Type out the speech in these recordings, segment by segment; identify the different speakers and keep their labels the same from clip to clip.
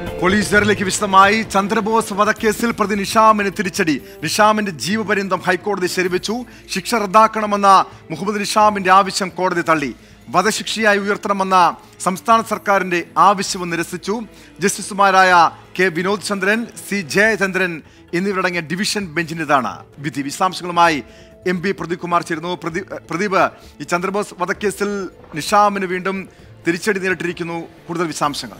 Speaker 1: പോലീസുകാരിലേക്ക് വിശദമായി. ചന്ദ്രബോസ് വധക്കേസിൽ പ്രതി നിഷാമിന് തിരിച്ചടി. നിഷാമിന്റെ ജീവപര്യന്തം ഹൈക്കോടതി ശരിവെച്ചു. ശിക്ഷ റദ്ദാക്കണമെന്ന മുഹമ്മദ് നിഷാമിന്റെ ആവശ്യം കോടതി തള്ളി. വധശിക്ഷയായി ഉയർത്തണമെന്ന സംസ്ഥാന സർക്കാരിന്റെ ആവശ്യവും നിരസിച്ചു. ജസ്റ്റിസുമാരായ കെ വിനോദ് ചന്ദ്രൻ, സി ജയചന്ദ്രൻ എന്നിവരടങ്ങിയ ഡിവിഷൻ ബെഞ്ചിന്റേതാണ് വിധി. വിശദാംശങ്ങളുമായി MP പ്രദീപ് കുമാർ ചേരുന്നു. പ്രദീപ്, ഈ ചന്ദ്രബോസ് വധക്കേസിൽ നിഷാമിന് വീണ്ടും തിരിച്ചടി നേരിട്ടിരിക്കുന്നു. കൂടുതൽ വിശദാംശങ്ങൾ.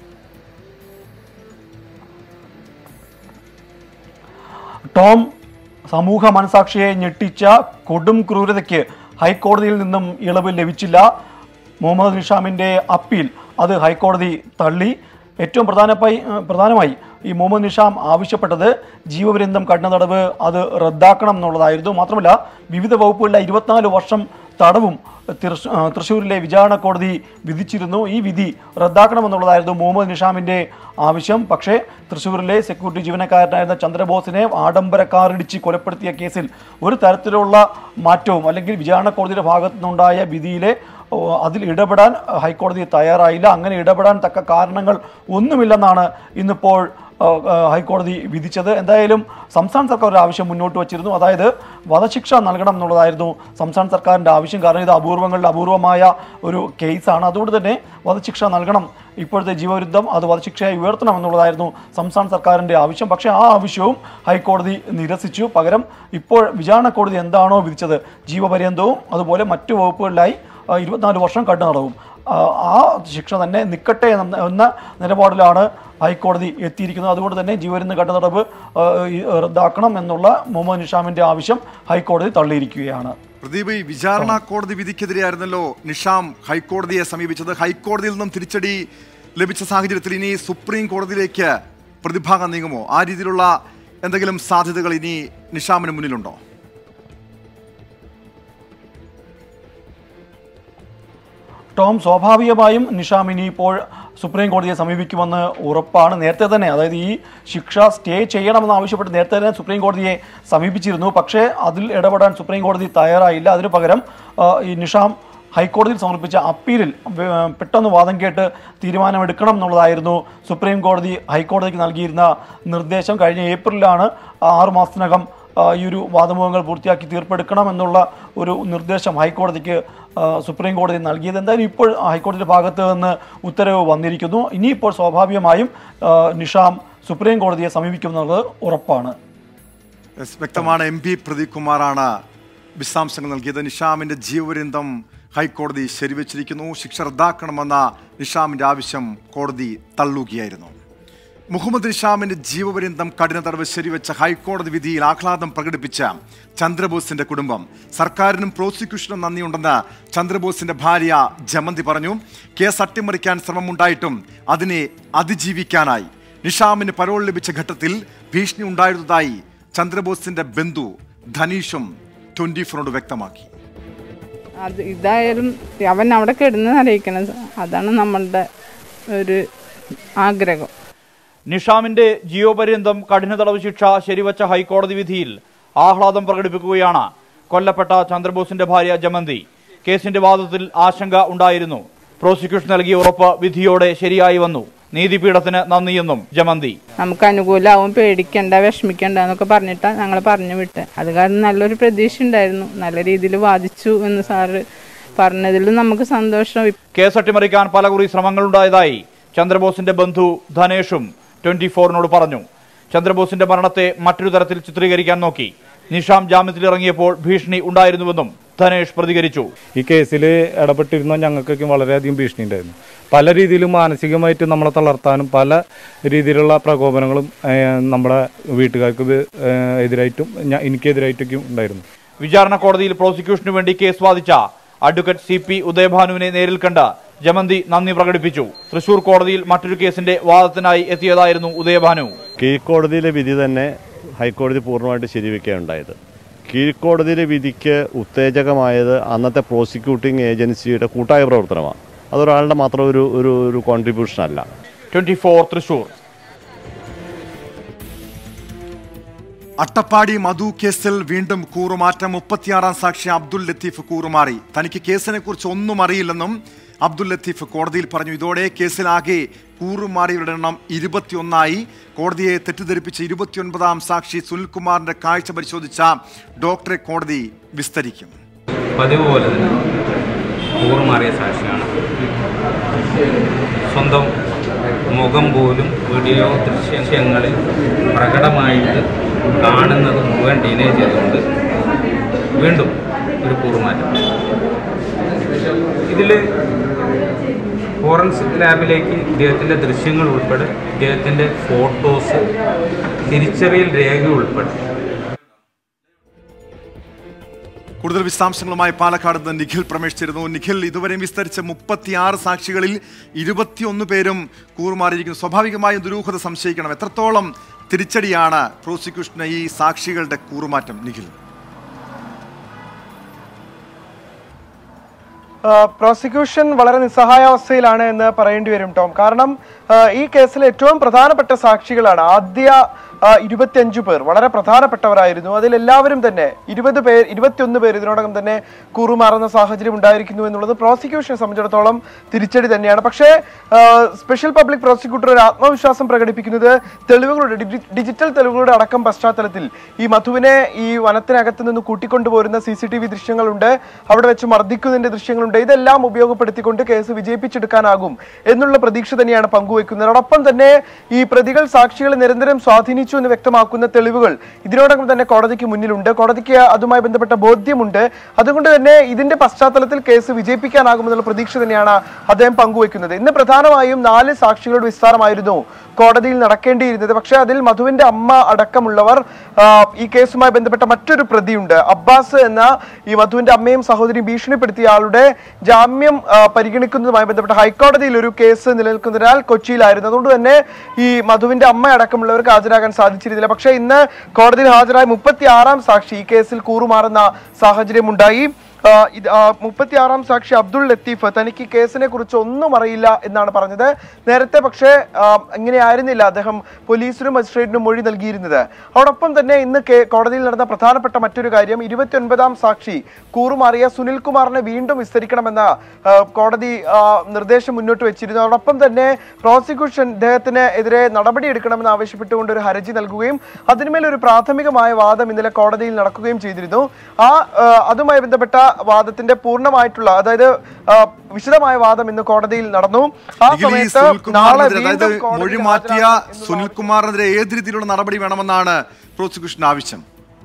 Speaker 2: ടോം, സമൂഹ മനസാക്ഷിയെ ഞെട്ടിച്ച കൊടും ക്രൂരതയ്ക്ക് ഹൈക്കോടതിയിൽ നിന്നും ഇളവ് ലഭിച്ചില്ല. മുഹമ്മദ് നിഷാമിൻ്റെ അപ്പീൽ അത് ഹൈക്കോടതി തള്ളി. ഏറ്റവും പ്രധാനമായി ഈ മുഹമ്മദ് നിഷാം ആവശ്യപ്പെട്ടത് ജീവപര്യന്തം കഠിന തടവ് അത് റദ്ദാക്കണം എന്നുള്ളതായിരുന്നു. മാത്രമല്ല വിവിധ വകുപ്പുകളിലെ 24 വർഷം തടവും തൃശ്ശൂരിലെ വിചാരണ കോടതി വിധിച്ചിരുന്നു. ഈ വിധി റദ്ദാക്കണമെന്നുള്ളതായിരുന്നു മുഹമ്മദ് നിഷാമിൻ്റെ ആവശ്യം. പക്ഷേ തൃശ്ശൂരിലെ സെക്യൂരിറ്റി ജീവനക്കാരനായിരുന്ന ചന്ദ്രബോസിനെ ആഡംബര കാറിടിച്ച് കൊലപ്പെടുത്തിയ കേസിൽ ഒരു തരത്തിലുള്ള മാറ്റവും അല്ലെങ്കിൽ വിചാരണ കോടതിയുടെ ഭാഗത്തു നിന്നുണ്ടായ വിധിയിലെ അതിൽ ഇടപെടാൻ ഹൈക്കോടതി തയ്യാറായില്ല. അങ്ങനെ ഇടപെടാൻ തക്ക കാരണങ്ങൾ ഒന്നുമില്ലെന്നാണ് ഇന്നിപ്പോൾ ഹൈക്കോടതി വിധിച്ചത്. എന്തായാലും സംസ്ഥാന സർക്കാർ ഒരു ആവശ്യം മുന്നോട്ട് വച്ചിരുന്നു. അതായത് വധശിക്ഷ നൽകണം എന്നുള്ളതായിരുന്നു സംസ്ഥാന സർക്കാരിൻ്റെ ആവശ്യം. കാരണം ഇത് അപൂർവങ്ങളിൽ അപൂർവമായ ഒരു കേസാണ്. അതുകൊണ്ട് തന്നെ വധശിക്ഷ നൽകണം, ഇപ്പോഴത്തെ ജീവവിരുദ്ധം അത് വധശിക്ഷയായി ഉയർത്തണം എന്നുള്ളതായിരുന്നു സംസ്ഥാന സർക്കാരിൻ്റെ ആവശ്യം. പക്ഷേ ആ ആവശ്യവും ഹൈക്കോടതി നിരസിച്ചു. പകരം ഇപ്പോൾ വിചാരണ കോടതി എന്താണോ വിധിച്ചത്, ജീവപര്യന്തവും അതുപോലെ മറ്റു വകുപ്പുകളിലായി 24 വർഷം കഠിന തടവും, ആ ശിക്ഷ തന്നെ നിൽക്കട്ടെ എന്ന നിലപാടിലാണ് ഹൈക്കോടതി എത്തിയിരിക്കുന്നത്. അതുകൊണ്ട് തന്നെ ജീവപര്യന്തം കഠിന തടവ് റദ്ദാക്കണം എന്നുള്ള മുഹമ്മദ് നിഷാമിൻ്റെ ആവശ്യം ഹൈക്കോടതി തള്ളിയിരിക്കുകയാണ്.
Speaker 1: പ്രദീപ്, ഈ വിചാരണ കോടതി വിധിക്കെതിരെയായിരുന്നല്ലോ നിഷാം ഹൈക്കോടതിയെ സമീപിച്ചത്. ഹൈക്കോടതിയിൽ നിന്നും തിരിച്ചടി ലഭിച്ച സാഹചര്യത്തിൽ ഇനി സുപ്രീം കോടതിയിലേക്ക് പ്രതിഭാഗം നീങ്ങുമോ? ആ രീതിയിലുള്ള എന്തെങ്കിലും സാധ്യതകൾ ഇനി നിഷാമിന് മുന്നിലുണ്ടോ?
Speaker 2: ടോം, സ്വാഭാവികമായും നിഷാം ഇനിയിപ്പോൾ സുപ്രീം കോടതിയെ സമീപിക്കുമെന്ന് ഉറപ്പാണ്. നേരത്തെ തന്നെ, അതായത് ഈ ശിക്ഷ സ്റ്റേ ചെയ്യണമെന്ന് ആവശ്യപ്പെട്ട് നേരത്തെ തന്നെ സുപ്രീം കോടതിയെ സമീപിച്ചിരുന്നു. പക്ഷേ അതിൽ ഇടപെടാൻ സുപ്രീം കോടതി തയ്യാറായില്ല. അതിനു പകരം ഈ നിഷാം ഹൈക്കോടതിയിൽ സമർപ്പിച്ച അപ്പീലിൽ പെട്ടെന്ന് വാദം കേട്ട് തീരുമാനമെടുക്കണം എന്നുള്ളതായിരുന്നു സുപ്രീം കോടതി ഹൈക്കോടതിക്ക് നൽകിയിരുന്ന നിർദ്ദേശം. കഴിഞ്ഞ ഏപ്രിലാണ് 6 മാസത്തിനകം ഈ ഒരു വാദമുഖങ്ങൾ പൂർത്തിയാക്കി തീർപ്പെടുക്കണം എന്നുള്ള ഒരു നിർദ്ദേശം ഹൈക്കോടതിക്ക് സുപ്രീം കോടതി നൽകിയത്. എന്തായാലും ഇപ്പോൾ ഹൈക്കോടതിയുടെ ഭാഗത്ത് നിന്ന് ഉത്തരവ് വന്നിരിക്കുന്നു. ഇനിയിപ്പോൾ സ്വാഭാവികമായും നിഷാം സുപ്രീം കോടതിയെ സമീപിക്കുമെന്നുള്ളത് ഉറപ്പാണ്.
Speaker 1: വ്യക്തമാണ്. MP പ്രദീപ് കുമാറാണ് വിശദാംശങ്ങൾ നൽകിയത്. നിഷാമിന്റെ ജീവപര്യന്തം ഹൈക്കോടതി ശരിവെച്ചിരിക്കുന്നു. ശിക്ഷ റദ്ദാക്കണമെന്ന നിഷാമിന്റെ ആവശ്യം കോടതി തള്ളുകയായിരുന്നു. മുഹമ്മദ് നിഷാമിന്റെ ജീവപര്യന്തം കഠിന തടവ് ശരിവെച്ച ഹൈക്കോടതി വിധിയിൽ ആഹ്ലാദം പ്രകടിപ്പിച്ച ചന്ദ്രബോസിന്റെ കുടുംബം. സർക്കാരിനും പ്രോസിക്യൂഷനും നന്ദിയുണ്ടെന്ന് ചന്ദ്രബോസിന്റെ ഭാര്യ ജമന്തി പറഞ്ഞു. കേസ് അട്ടിമറിക്കാൻ ശ്രമമുണ്ടായിട്ടും അതിനെ അതിജീവിക്കാനായി. നിഷാമിന് പരോൾ ലഭിച്ച ഘട്ടത്തിൽ ഭീഷണി ഉണ്ടായിരുന്നതായി ചന്ദ്രബോസിന്റെ ബന്ധു ധനീഷും 24 വ്യക്തമാക്കി.
Speaker 3: ഇതായാലും അവൻ അവിടെ കിടന്ന് അറിയിക്കണം, അതാണ് നമ്മളുടെ ഒരു ആഗ്രഹം.
Speaker 4: നിഷാമിന്റെ ജീവപര്യന്തം കഠിന തടവ് ശിക്ഷ ശരിവച്ച ഹൈക്കോടതി വിധിയിൽ ആഹ്ലാദം പ്രകടിപ്പിക്കുകയാണ് കൊല്ലപ്പെട്ട ചന്ദ്രബോസിന്റെ ഭാര്യ ജമന്തി. കേസിന്റെ വാദത്തിൽ ആശങ്ക ഉണ്ടായിരുന്നു. പ്രോസിക്യൂഷൻ നൽകിയ ഉറപ്പ് വിധിയോടെ ശരിയായി വന്നു. നീതിപീഠത്തിന് നന്ദിയെന്നും ജമന്തി.
Speaker 3: നമുക്ക് അനുകൂലമാവും, പേടിക്കണ്ട, വിഷമിക്കണ്ട എന്നൊക്കെ പറഞ്ഞിട്ടാണ് ഞങ്ങൾ പറഞ്ഞു വിട്ട്. അത് കാരണം നല്ലൊരു പ്രതീക്ഷ ഉണ്ടായിരുന്നു. നല്ല രീതിയിൽ വാദിച്ചു എന്ന് സാറ് പറഞ്ഞതിലും നമുക്ക് സന്തോഷം.
Speaker 4: കേസ് അട്ടിമറിക്കാൻ പലകുറി ശ്രമങ്ങളുണ്ടായതായി ചന്ദ്രബോസിന്റെ ബന്ധു ധനേഷും 24 പറഞ്ഞു. ചന്ദ്രബോസിന്റെ മരണത്തെ മറ്റൊരു തരത്തിൽ ചിത്രീകരിക്കാൻ നോക്കി. നിഷാം ജാമ്യത്തിലിറങ്ങിയപ്പോൾ ഭീഷണി ഉണ്ടായിരുന്നുവെന്നും ധനേഷ് പ്രതികരിച്ചു.
Speaker 5: ഈ കേസിൽ ഇടപെട്ടിരുന്ന ഞങ്ങൾക്കൊക്കെ വളരെയധികം ഭീഷണി ഉണ്ടായിരുന്നു. പല രീതിയിലും മാനസികമായിട്ട് നമ്മളെ തളർത്താനും പല രീതിയിലുള്ള പ്രകോപനങ്ങളും നമ്മുടെ വീട്ടുകാർക്ക് എതിരായിട്ടും എനിക്കെതിരായിട്ടൊക്കെ ഉണ്ടായിരുന്നു.
Speaker 4: വിചാരണ കോടതിയിൽ പ്രോസിക്യൂഷനു വേണ്ടി കേസ് വാദിച്ച അഡ്വക്കേറ്റ് CP ഉദയഭാനുവിനെ നേരിൽ കണ്ട് ജമന്തി നന്ദി പ്രകടിപ്പിച്ചു. തൃശൂർ കോടതിയിൽ മറ്റൊരു കേസിന്റെ വാദത്തിനായി എത്തിയതായിരുന്നു ഉദയഭാനു.
Speaker 6: കീഴ്ക്കോടതിയിലെ വിധി തന്നെ ഹൈക്കോടതി പൂർണ്ണമായിട്ട് ശരിവെക്കുകയുണ്ടായത്. കീഴ്ക്കോടതിയിലെ വിധിക്ക് ഉത്തേജകമായത് അന്നത്തെ പ്രോസിക്യൂട്ടിംഗ് ഏജൻസിയുടെ കൂട്ടായ പ്രവർത്തനമാണ്. അതൊരാളുടെ മാത്രം ഒരു കോൺട്രിബ്യൂഷൻ അല്ല.
Speaker 4: 24 തൃശൂർ.
Speaker 1: അട്ടപ്പാടി മധു കേസിൽ വീണ്ടും കൂറുമാറ്റം. 36-ാം സാക്ഷി അബ്ദുൽ ലത്തീഫ് കൂറുമാറി. തനിക്ക് കേസിനെ കുറിച്ച് ഒന്നും അറിയില്ലെന്നും അബ്ദുൽ ലത്തീഫ് കോടതിയിൽ പറഞ്ഞു. ഇതോടെ കേസിലാകെ കൂറുമാറിയവരുടെ എണ്ണം 21ആയി. കോടതിയെ തെറ്റിദ്ധരിപ്പിച്ച 29ാം സാക്ഷി സുനിൽകുമാറിന്റെ കാഴ്ച പരിശോധിച്ച ഡോക്ടറെ കോടതി വിസ്തരിക്കും.
Speaker 7: പതിവ് പോലെ തന്നെ കൂറുമാറിയ സാക്ഷിയാണ്. സ്വന്തം മുഖം പോലും വീഡിയോ ദൃശ്യങ്ങളിൽ പ്രകടമായിട്ട് കാണുന്നത് മുഴുവൻ ഡിനേ ചെയ്തുകൊണ്ട് വീണ്ടും ഒരു കൂറുമാറ്റം. ഇതിൽ ഫോറൻസിക് ലാബിലേക്ക് ഇദ്ദേഹത്തിൻ്റെ ദൃശ്യങ്ങൾ ഉൾപ്പെടെ ഇദ്ദേഹത്തിൻ്റെ ഫോട്ടോസ്, തിരിച്ചറിയൽ രേഖ ഉൾപ്പെടെ.
Speaker 1: കൂടുതൽ വിശദാംശങ്ങളുമായി പാലക്കാട് നിന്ന് നിഖിൽ പ്രമേഷ് ചേരുന്നു. നിഖിൽ, ഇതുവരെയും വിസ്തരിച്ച 36 സാക്ഷികളിൽ 21 പേരും കൂറുമാറിയിരിക്കുന്നു. സ്വാഭാവികമായും ദുരൂഹത സംശയിക്കണം. എത്രത്തോളം തിരിച്ചടിയാണ് പ്രോസിക്യൂഷന് ഈ സാക്ഷികളുടെ കൂറുമാറ്റം? നിഖിൽ,
Speaker 8: പ്രോസിക്യൂഷൻ വളരെ നിസ്സഹായാവസ്ഥയിലാണ് എന്ന് പറയേണ്ടി വരും ടോം. കാരണം ഈ കേസിലെ ഏറ്റവും പ്രധാനപ്പെട്ട സാക്ഷികളാണ് ആദ്യ 25 പേർ വളരെ പ്രധാനപ്പെട്ടവരായിരുന്നു. അതിലെല്ലാവരും തന്നെ 21 പേർ ഇതിനോടകം തന്നെ കൂറുമാറുന്ന സാഹചര്യം ഉണ്ടായിരിക്കുന്നു എന്നുള്ളത് പ്രോസിക്യൂഷനെ സംബന്ധിച്ചിടത്തോളം തിരിച്ചടി തന്നെയാണ്. പക്ഷേ സ്പെഷ്യൽ പബ്ലിക് പ്രോസിക്യൂട്ടർ ഒരു ആത്മവിശ്വാസം പ്രകടിപ്പിക്കുന്നത് തെളിവുകളുടെ ഡിജിറ്റൽ തെളിവുകളുടെ അടക്കം പശ്ചാത്തലത്തിൽ ഈ മധുവിനെ ഈ വനത്തിനകത്ത് നിന്ന് കൂട്ടിക്കൊണ്ടുപോരുന്ന CCTV ദൃശ്യങ്ങളുണ്ട്, അവിടെ വെച്ച് മർദ്ദിക്കുന്നതിന്റെ ദൃശ്യങ്ങളുണ്ട്. ഇതെല്ലാം ഉപയോഗപ്പെടുത്തിക്കൊണ്ട് കേസ് വിജയിപ്പിച്ചെടുക്കാനാകും എന്നുള്ള പ്രതീക്ഷ തന്നെയാണ് പങ്കുവെക്കുന്നത്. അതോടൊപ്പം തന്നെ ഈ പ്രതികൾ സാക്ഷികളെ നിരന്തരം സ്വാധീനിച്ചു എന്ന് വ്യക്തമാക്കുന്ന തെളിവുകൾ ഇതിനോടകം തന്നെ കോടതിക്ക് മുന്നിലുണ്ട്. കോടതിക്ക് അതുമായി ബന്ധപ്പെട്ട ബോധ്യമുണ്ട്. അതുകൊണ്ട് തന്നെ ഇതിന്റെ പശ്ചാത്തലത്തിൽ കേസ് വിജയിപ്പിക്കാനാകുമെന്നുള്ള പ്രതീക്ഷ തന്നെയാണ് അദ്ദേഹം പങ്കുവെക്കുന്നത്. ഇന്ന് പ്രധാനമായും 4 സാക്ഷികളുടെ വിസ്താരമായിരുന്നു കോടതിയിൽ നടക്കേണ്ടിയിരുന്നത്. പക്ഷേ അതിൽ മധുവിന്റെ അമ്മ അടക്കമുള്ളവർ ഈ കേസുമായി ബന്ധപ്പെട്ട മറ്റൊരു പ്രതിയുണ്ട്, അബ്ബാസ് എന്ന ഈ മധുവിന്റെ അമ്മയും സഹോദരിയും ഭീഷണിപ്പെടുത്തിയ ആളുടെ ജാമ്യം പരിഗണിക്കുന്നതുമായി ബന്ധപ്പെട്ട ഹൈക്കോടതിയിൽ ഒരു കേസ് നിലനിൽക്കുന്നതിനാൽ കൊച്ചിയിലായിരുന്നു. അതുകൊണ്ട് തന്നെ ഈ മധുവിന്റെ അമ്മ അടക്കമുള്ളവർക്ക് ഹാജരാകാൻ സാധിച്ചിരുന്നില്ല. പക്ഷേ ഇന്ന് കോടതിയിൽ ഹാജരായ 36ാം സാക്ഷി ഈ കേസിൽ കൂറുമാറുന്ന സാഹചര്യം ഉണ്ടായി. 36ാം സാക്ഷി അബ്ദുൾ ലത്തീഫ് തനിക്ക് കേസിനെ കുറിച്ച് ഒന്നും അറിയില്ല എന്നാണ് പറഞ്ഞത്. നേരത്തെ പക്ഷേ ഇങ്ങനെയായിരുന്നില്ല അദ്ദേഹം പോലീസിനും മജിസ്ട്രേറ്റിനും മൊഴി നൽകിയിരുന്നത്. അതോടൊപ്പം തന്നെ ഇന്ന് കോടതിയിൽ നടന്ന പ്രധാനപ്പെട്ട മറ്റൊരു കാര്യം 29ാം സാക്ഷി കൂറുമാറിയ സുനിൽകുമാറിനെ വീണ്ടും വിസ്തരിക്കണമെന്ന കോടതി നിർദ്ദേശം മുന്നോട്ട് വെച്ചിരുന്നു. അതോടൊപ്പം തന്നെ പ്രോസിക്യൂഷൻ ഇദ്ദേഹത്തിന് എതിരെ നടപടിയെടുക്കണമെന്ന് ആവശ്യപ്പെട്ടുകൊണ്ട് ഒരു ഹർജി നൽകുകയും അതിന്മേൽ ഒരു പ്രാഥമികമായ വാദം ഇന്നലെ കോടതിയിൽ നടക്കുകയും ചെയ്തിരുന്നു. അതുമായി ബന്ധപ്പെട്ട വാദത്തിന്റെ പൂർണ്ണമായിട്ടുള്ള, അതായത് വിശദമായ വാദം ഇന്ന് കോടതിയിൽ നടന്നു. ആ സമയത്ത് നാളെ
Speaker 1: മൊഴി മാറ്റിയ സുനിൽകുമാറിനെതിരെ ഏത് രീതിയിലുള്ള നടപടി വേണമെന്നാണ് പ്രോസിക്യൂഷൻ ആവശ്യം?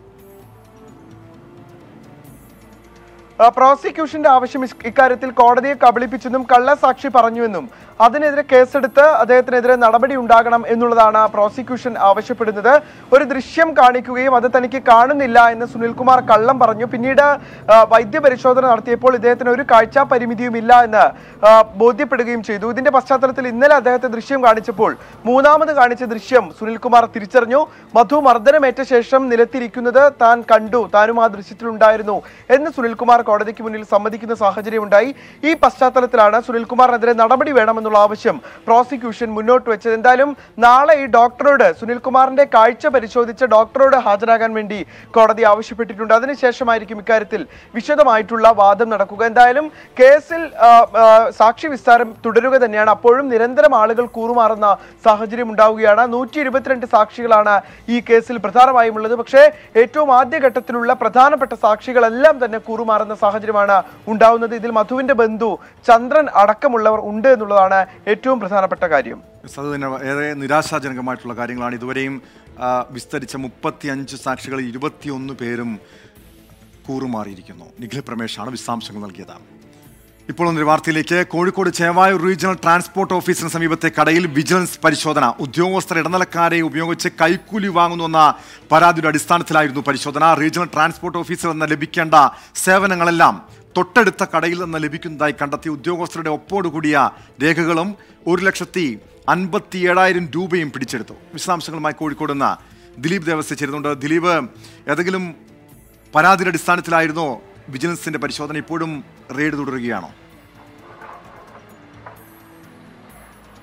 Speaker 8: പ്രോസിക്യൂഷന്റെ ആവശ്യം ഇക്കാര്യത്തിൽ കോടതിയെ കബളിപ്പിച്ചെന്നും കള്ളസാക്ഷി പറഞ്ഞുവെന്നും അതിനെതിരെ കേസെടുത്ത് അദ്ദേഹത്തിനെതിരെ നടപടി ഉണ്ടാകണം എന്നുള്ളതാണ് പ്രോസിക്യൂഷൻ ആവശ്യപ്പെടുന്നത്. ഒരു ദൃശ്യം കാണിക്കുകയും അത് തനിക്ക് കാണുന്നില്ല എന്ന് സുനിൽകുമാർ കള്ളം പറഞ്ഞു. പിന്നീട് വൈദ്യപരിശോധന നടത്തിയപ്പോൾ ഇദ്ദേഹത്തിന് ഒരു കാഴ്ചാ പരിമിതിയും ഇല്ല എന്ന് ബോധ്യപ്പെടുകയും ചെയ്തു. ഇതിന്റെ പശ്ചാത്തലത്തിൽ ഇന്നലെ അദ്ദേഹത്തെ ദൃശ്യം കാണിച്ചപ്പോൾ മൂന്നാമത് കാണിച്ച ദൃശ്യം സുനിൽകുമാർ തിരിച്ചറിഞ്ഞു. മധു മർദ്ദനമേറ്റ ശേഷം നിലത്തിരിക്കുന്നത് താൻ കണ്ടു, താനും ആ ദൃശ്യത്തിലുണ്ടായിരുന്നു എന്ന് സുനിൽകുമാർ കോടതിക്ക് മുന്നിൽ സമ്മതിക്കുന്ന സാഹചര്യം ഉണ്ടായി. ഈ പശ്ചാത്തലത്തിലാണ് സുനിൽകുമാറിനെതിരെ നടപടി വേണമെന്നുള്ള ആവശ്യം പ്രോസിക്യൂഷൻ മുന്നോട്ട് വെച്ചത്. എന്തായാലും നാളെ ഈ ഡോക്ടറോട്, സുനിൽകുമാറിന്റെ കാഴ്ച പരിശോധിച്ച ഡോക്ടറോട് ഹാജരാകാൻ വേണ്ടി കോടതി ആവശ്യപ്പെട്ടിട്ടുണ്ട്. അതിനുശേഷമായിരിക്കും ഇക്കാര്യത്തിൽ വിശദമായിട്ടുള്ള വാദം നടക്കുക. എന്തായാലും കേസിൽ സാക്ഷി വിസ്താരം തുടരുക തന്നെയാണ്. അപ്പോഴും നിരന്തരം ആളുകൾ കൂറുമാറുന്ന സാഹചര്യം ഉണ്ടാവുകയാണ്. 122 സാക്ഷികളാണ് ഈ കേസിൽ പ്രധാനമായും ഉള്ളത്. പക്ഷേ ഏറ്റവും ആദ്യഘട്ടത്തിലുള്ള പ്രധാനപ്പെട്ട സാക്ഷികളെല്ലാം തന്നെ കൂറുമാറുന്ന സാഹചര്യമാണ് ഉണ്ടാവുന്നത്. ഇതിൽ മധുവിന്റെ ബന്ധു ചന്ദ്രൻ അടക്കമുള്ളവർ ഉണ്ട് എന്നുള്ളതാണ് ഏറ്റവും പ്രധാനപ്പെട്ട കാര്യം.
Speaker 1: അത് തന്നെ ഏറെ നിരാശാജനകമായിട്ടുള്ള കാര്യങ്ങളാണ്. ഇതുവരെയും വിസ്തരിച്ച 35 സാക്ഷികളിൽ 21 പേരും കൂറുമാറിയിരിക്കുന്നു. നിഖിൽ പ്രമേഷാണ് വിശദാംശങ്ങൾ നൽകിയത്. ഇപ്പോൾ ഒരു വാർത്തയിലേക്ക്. കോഴിക്കോട് ചേവായൂർ റീജിയണൽ ട്രാൻസ്പോർട്ട് ഓഫീസിന് സമീപത്തെ കടയിൽ വിജിലൻസ് പരിശോധന. ഉദ്യോഗസ്ഥർ ഇടനിലക്കാരെ ഉപയോഗിച്ച് കൈക്കൂലി വാങ്ങുന്നുവെന്ന പരാതിയുടെ അടിസ്ഥാനത്തിലായിരുന്നു പരിശോധന. റീജിയണൽ ട്രാൻസ്പോർട്ട് ഓഫീസിൽ നിന്ന് ലഭിക്കേണ്ട സേവനങ്ങളെല്ലാം തൊട്ടടുത്ത കടയിൽ നിന്ന് ലഭിക്കുന്നതായി കണ്ടെത്തി. ഉദ്യോഗസ്ഥരുടെ ഒപ്പോടുകൂടിയ രേഖകളും 1,57,000 രൂപയും പിടിച്ചെടുത്തു. വിശദാംശങ്ങളുമായി കോഴിക്കോട് നിന്ന് ദിലീപ് ദേവസ്യ ചേരുന്നുണ്ട്. ദിലീപ്, ഏതെങ്കിലും പരാതിയുടെ അടിസ്ഥാനത്തിലായിരുന്നോ വിജിലൻസിന്റെ പരിശോധന? ഇപ്പോഴും റെയ്ഡ് തുടരുകയാണോ?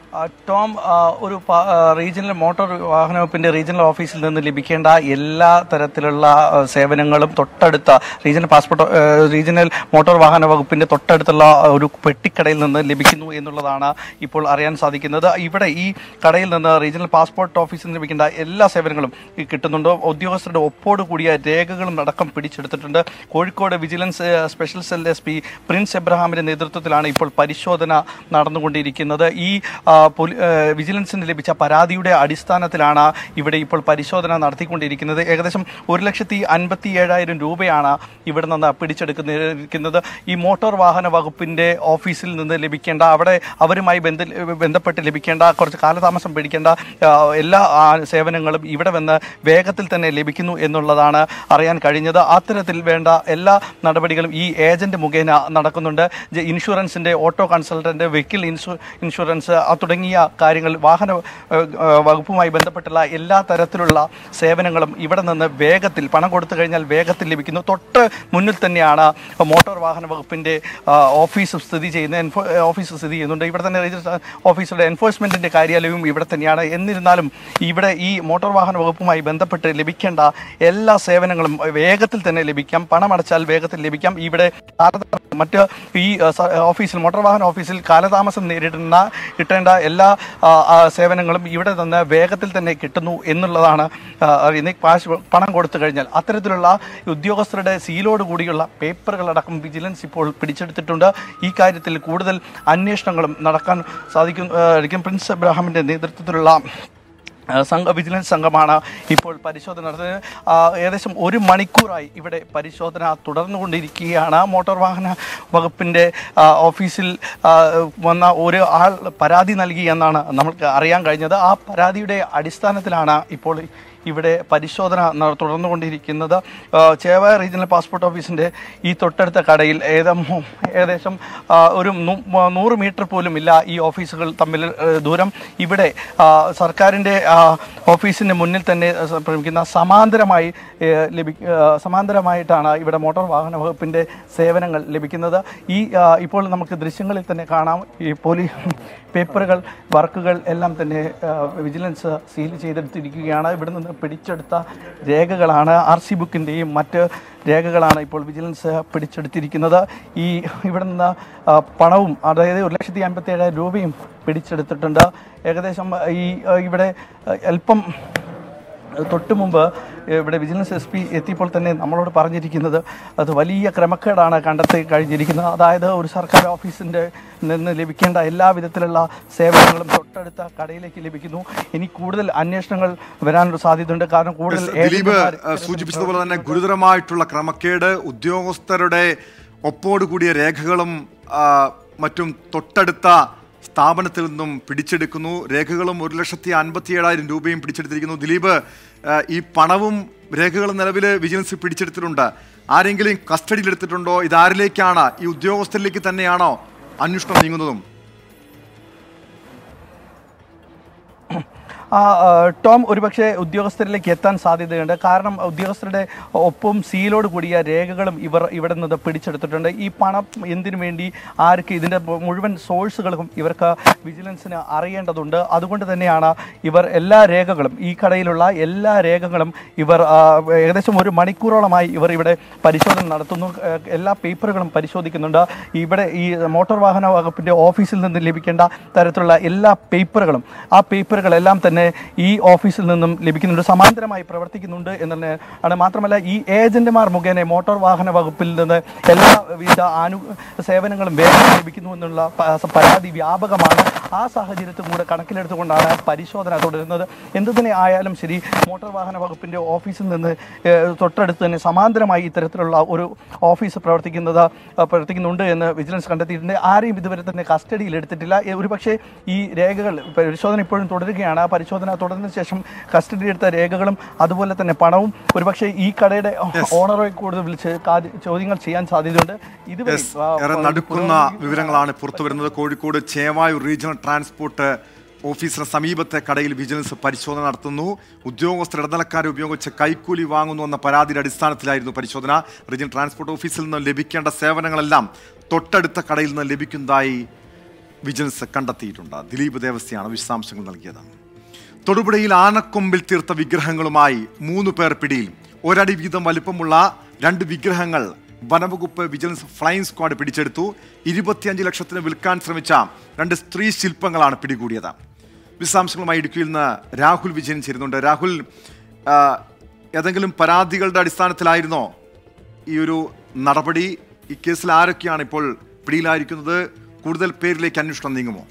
Speaker 9: ടോം, ഒരു റീജിയണൽ മോട്ടോർ വാഹന വകുപ്പിന്റെ റീജിയണൽ ഓഫീസിൽ നിന്ന് ലഭിക്കേണ്ട എല്ലാ തരത്തിലുള്ള സേവനങ്ങളും തൊട്ടടുത്ത റീജിയണൽ മോട്ടോർ വാഹന വകുപ്പിന്റെ തൊട്ടടുത്തുള്ള ഒരു പെട്ടിക്കടയിൽ നിന്ന് ലഭിക്കുന്നു എന്നുള്ളതാണ് ഇപ്പോൾ അറിയാൻ സാധിക്കുന്നത്. ഇവിടെ ഈ കടയിൽ നിന്ന് റീജിയണൽ പാസ്പോർട്ട് ഓഫീസിൽ നിന്ന് ലഭിക്കേണ്ട എല്ലാ സേവനങ്ങളും കിട്ടുന്നുണ്ട്. ഉദ്യോഗസ്ഥരുടെ ഒപ്പോട് കൂടിയ രേഖകളും അടക്കം പിടിച്ചെടുത്തിട്ടുണ്ട്. Kozhikode vigilance special cell SP Prince എബ്രഹാമിന്റെ നേതൃത്വത്തിലാണ് ഇപ്പോൾ പരിശോധന നടന്നുകൊണ്ടിരിക്കുന്നത്. ഈ വിജിലൻസിന് ലഭിച്ച പരാതിയുടെ അടിസ്ഥാനത്തിലാണ് ഇവിടെ ഇപ്പോൾ പരിശോധന നടത്തിക്കൊണ്ടിരിക്കുന്നത്. ഏകദേശം 1,57,000 രൂപയാണ് ഇവിടെ നിന്ന് പിടിച്ചെടുക്കുന്നത്. ഈ മോട്ടോർ വാഹന വകുപ്പിന്റെ ഓഫീസിൽ നിന്ന് ലഭിക്കേണ്ട, അവിടെ അവരുമായി ബന്ധപ്പെട്ട് ലഭിക്കേണ്ട, കുറച്ച് കാലതാമസം പിടിക്കേണ്ട എല്ലാ സേവനങ്ങളും ഇവിടെ വന്ന് വേഗത്തിൽ തന്നെ ലഭിക്കുന്നു എന്നുള്ളതാണ് അറിയാൻ കഴിഞ്ഞത്. അത്തരത്തിൽ വേണ്ട എല്ലാ നടപടികളും ഈ ഏജന്റ് മുഖേന നടക്കുന്നുണ്ട്. ഇൻഷുറൻസിന്റെ, ഓട്ടോ കൺസൾട്ടന്റ്, വെഹിക്കിൾ ഇൻഷുറൻസ് തുടങ്ങിയ കാര്യങ്ങൾ, വാഹന വകുപ്പുമായി ബന്ധപ്പെട്ടുള്ള എല്ലാ തരത്തിലുള്ള സേവനങ്ങളും ഇവിടെ നിന്ന് വേഗത്തിൽ, പണം കൊടുത്തു കഴിഞ്ഞാൽ വേഗത്തിൽ ലഭിക്കുന്നു. തൊട്ട് മുന്നിൽ തന്നെയാണ് മോട്ടോർ വാഹന വകുപ്പിന്റെ ഓഫീസ് സ്ഥിതി ചെയ്യുന്നുണ്ട്. ഇവിടെ തന്നെ ഓഫീസറുടെ എൻഫോഴ്സ്മെന്റിന്റെ കാര്യാലയവും ഇവിടെ തന്നെയാണ്. എന്നിരുന്നാലും ഇവിടെ ഈ മോട്ടോർ വാഹന വകുപ്പുമായി ബന്ധപ്പെട്ട് ലഭിക്കേണ്ട എല്ലാ സേവനങ്ങളും വേഗത്തിൽ തന്നെ ലഭിക്കാം. പണമടച്ചാൽ വേഗത്തിൽ ലഭിക്കാം. ഇവിടെ മറ്റ് ഈ ഓഫീസിൽ, മോട്ടോർ വാഹന ഓഫീസിൽ കാലതാമസം കിട്ടേണ്ട എല്ലാ സേവനങ്ങളും ഇവിടെ നിന്ന് വേഗത്തിൽ തന്നെ കിട്ടുന്നു എന്നുള്ളതാണ്. പണം കൊടുത്തു കഴിഞ്ഞാൽ അത്തരത്തിലുള്ള ഉദ്യോഗസ്ഥരുടെ സീലോട് കൂടിയുള്ള പേപ്പറുകളടക്കം വിജിലൻസ് ഇപ്പോൾ പിടിച്ചെടുത്തിട്ടുണ്ട്. ഈ കാര്യത്തിൽ കൂടുതൽ അന്വേഷണങ്ങളും നടക്കാൻ സാധിക്കും. പ്രിൻസ് എബ്രഹാമിന്റെ നേതൃത്വത്തിലുള്ള വിജിലൻസ് സംഘമാണ് ഇപ്പോൾ പരിശോധന നടത്തുന്നത്. ഏകദേശം 1 മണിക്കൂറായി ഇവിടെ പരിശോധന തുടർന്നുകൊണ്ടിരിക്കുകയാണ്. മോട്ടോർ വാഹന വകുപ്പിൻ്റെ ഓഫീസിൽ വന്ന ഒരു ആൾ പരാതി നൽകി എന്നാണ് നമുക്ക് അറിയാൻ കഴിഞ്ഞത്. ആ പരാതിയുടെ അടിസ്ഥാനത്തിലാണ് ഇപ്പോൾ ഇവിടെ പരിശോധന തുടർന്നുകൊണ്ടിരിക്കുന്നത്. ചേവായ റീജിയണൽ പാസ്പോർട്ട് ഓഫീസിൻ്റെ ഈ തൊട്ടടുത്ത കടയിൽ ഏകദേശം ഒരു 100 മീറ്റർ പോലും ഇല്ല ഈ ഓഫീസുകൾ തമ്മിൽ ദൂരം. ഇവിടെ സർക്കാരിൻ്റെ ഓഫീസിൻ്റെ മുന്നിൽ തന്നെ പ്രമിക്കുന്ന സമാന്തരമായിട്ടാണ് ഇവിടെ മോട്ടോർ വാഹന വകുപ്പിൻ്റെ സേവനങ്ങൾ ലഭിക്കുന്നത്. ഇപ്പോൾ നമുക്ക് ദൃശ്യങ്ങളിൽ തന്നെ കാണാം, ഈ പേപ്പറുകൾ, വർക്കുകൾ എല്ലാം തന്നെ വിജിലൻസ് സീൽ ചെയ്തെടുത്തിരിക്കുകയാണ്. ഇവിടെ നിന്ന് പിടിച്ചെടുത്ത രേഖകളാണ്, RC ബുക്കിൻ്റെയും മറ്റ് രേഖകളാണ് ഇപ്പോൾ വിജിലൻസ് പിടിച്ചെടുത്തിരിക്കുന്നത്. ഇവിടെ നിന്ന് പണവും, അതായത് 1,57,000 രൂപയും പിടിച്ചെടുത്തിട്ടുണ്ട്. ഏകദേശം ഇവിടെ അല്പം തൊട്ട് മുമ്പ് ഇവിടെ വിജിലൻസ് SP എത്തിയപ്പോൾ തന്നെ നമ്മളോട് പറഞ്ഞിരിക്കുന്നത് അത് വലിയ ക്രമക്കേടാണ് കണ്ടെത്തി കഴിഞ്ഞിരിക്കുന്നത്. അതായത് ഒരു സർക്കാർ ഓഫീസിൻ്റെ നിന്ന് ലഭിക്കേണ്ട എല്ലാ വിധത്തിലുള്ള സേവനങ്ങളും തൊട്ടടുത്ത കടയിലേക്ക് ലഭിക്കുന്നു. ഇനി കൂടുതൽ അന്വേഷണങ്ങൾ വരാനുള്ള സാധ്യതയുണ്ട്. കാരണം കൂടുതൽ
Speaker 1: സൂചിപ്പിച്ചതുപോലെ തന്നെ ഗുരുതരമായിട്ടുള്ള ക്രമക്കേട്, ഉദ്യോഗസ്ഥരുടെ ഒപ്പോടുകൂടിയ രേഖകളും മറ്റും തൊട്ടടുത്ത സ്ഥാപനത്തിൽ നിന്നും പിടിച്ചെടുക്കുന്നു. രേഖകളും 1,57,000 രൂപയും പിടിച്ചെടുത്തിരിക്കുന്നു. ദിലീപ്, ഈ പണവും രേഖകളും നിലവിൽ വിജിലൻസ് പിടിച്ചെടുത്തിട്ടുണ്ട്. ആരെങ്കിലും കസ്റ്റഡിയിലെടുത്തിട്ടുണ്ടോ? ഇതാരിലേക്കാണ്? ഈ ഉദ്യോഗസ്ഥരിലേക്ക് തന്നെയാണോ അന്വേഷണം നീങ്ങുന്നതും?
Speaker 9: ടോം, ഒരുപക്ഷെ ഉദ്യോഗസ്ഥരിലേക്ക് എത്താൻ സാധ്യതയുണ്ട്. കാരണം ഉദ്യോഗസ്ഥരുടെ ഒപ്പം സീലോട് കൂടിയ രേഖകളും ഇവിടെ നിന്ന് പിടിച്ചെടുത്തിട്ടുണ്ട്. ഈ പണം എന്തിനു വേണ്ടി, ആർക്ക്, ഇതിൻ്റെ മുഴുവൻ സോഴ്സുകളും ഇവർക്ക് വിജിലൻസിന് അറിയേണ്ടതുണ്ട്. അതുകൊണ്ട് തന്നെയാണ് ഇവർ എല്ലാ രേഖകളും, ഈ കടയിലുള്ള എല്ലാ രേഖകളും ഇവർ ഏകദേശം 1 മണിക്കൂറോളമായി ഇവിടെ പരിശോധന നടത്തുന്നു. എല്ലാ പേപ്പറുകളും പരിശോധിക്കുന്നുണ്ട്. ഇവിടെ ഈ മോട്ടോർ വാഹന വകുപ്പിൻ്റെ ഓഫീസിൽ നിന്ന് ലഭിക്കേണ്ട തരത്തിലുള്ള എല്ലാ പേപ്പറുകളും, ആ പേപ്പറുകളെല്ലാം തന്നെ ഈ ഓഫീസിൽ നിന്നും ലഭിക്കുന്നുണ്ട്, സമാന്തരമായി പ്രവർത്തിക്കുന്നുണ്ട് എന്ന് തന്നെയാണ്. മാത്രമല്ല ഈ ഏജന്റുമാർ മുഖേന മോട്ടോർ വാഹന വകുപ്പിൽ നിന്ന് എല്ലാവിധ സേവനങ്ങളും വേഗം ലഭിക്കുന്നു എന്നുള്ള പരാതി വ്യാപകമാണ്. ആ സാഹചര്യത്തിൽ കൂടെ കണക്കിലെടുത്തുകൊണ്ടാണ് പരിശോധന തുടരുന്നത്. എന്തു തന്നെ ആയാലും ശരി, മോട്ടോർ വാഹന വകുപ്പിൻ്റെ ഓഫീസിൽ നിന്ന് തൊട്ടടുത്ത് തന്നെ സമാന്തരമായി ഇത്തരത്തിലുള്ള ഒരു ഓഫീസ് പ്രവർത്തിക്കുന്നുണ്ട് എന്ന് വിജിലൻസ് കണ്ടെത്തിയിട്ടുണ്ട്. ആരെയും ഇതുവരെ തന്നെ കസ്റ്റഡിയിൽ എടുത്തിട്ടില്ല. ഒരുപക്ഷെ ഈ രേഖകൾ പരിശോധന ഇപ്പോഴും തുടരുകയാണ്. പരിശോധന തുടർന്ന ശേഷം കസ്റ്റഡി എടുത്ത രേഖകളും അതുപോലെ തന്നെ പണവും ഒരുപക്ഷെ ഈ കടയുടെ ഓണറെ കൂടുതൽ വിളിച്ച് ചോദ്യങ്ങൾ ചെയ്യാൻ സാധ്യതയുണ്ട്.
Speaker 1: ഏറെ നടുക്കുന്ന വിവരങ്ങളാണ് പുറത്തു വരുന്നത്. കോഴിക്കോട് ചേവായൂർ റീജിയണൽ ട്രാൻസ്പോർട്ട് ഓഫീസിന് സമീപത്തെ കടയിൽ വിജിലൻസ് പരിശോധന നടത്തുന്നു. ഉദ്യോഗസ്ഥർ ഇടനിലക്കാരെ ഉപയോഗിച്ച് കൈക്കൂലി വാങ്ങുന്നു എന്ന പരാതിയുടെ അടിസ്ഥാനത്തിലായിരുന്നു പരിശോധന. റീജിയണൽ ട്രാൻസ്പോർട്ട് ഓഫീസിൽ നിന്ന് ലഭിക്കേണ്ട സേവനങ്ങളെല്ലാം തൊട്ടടുത്ത കടയിൽ നിന്ന് ലഭിക്കുന്നതായി വിജിലൻസ് കണ്ടെത്തിയിട്ടുണ്ട്. ദിലീപ് ദേവസ്യാണ് വിശദാംശങ്ങൾ നൽകിയത്. തൊടുപുഴയിൽ ആനക്കൊമ്പിൽ തീർത്ത വിഗ്രഹങ്ങളുമായി 3 പേർ പിടിയിൽ. ഒരടി വീതം വലിപ്പമുള്ള 2 വിഗ്രഹങ്ങൾ വനംവകുപ്പ് വിജിലൻസ് ഫ്ലൈയിങ് സ്ക്വാഡ് പിടിച്ചെടുത്തു. 25 ലക്ഷത്തിന് വിൽക്കാൻ ശ്രമിച്ച 2 സ്ത്രീ ശില്പങ്ങളാണ് പിടികൂടിയത്. വിശദാംശങ്ങളുമായി ഇടുക്കിയിൽ നിന്ന് രാഹുൽ വിജയൻ ചേരുന്നുണ്ട്. രാഹുൽ, ഏതെങ്കിലും പരാതികളുടെ അടിസ്ഥാനത്തിലായിരുന്നോ ഈ ഒരു നടപടി? ഈ കേസിൽ ആരൊക്കെയാണ് ഇപ്പോൾ പിടിയിലായിരിക്കുന്നത്? കൂടുതൽ പേരിലേക്ക് അന്വേഷണം നീങ്ങുമോ?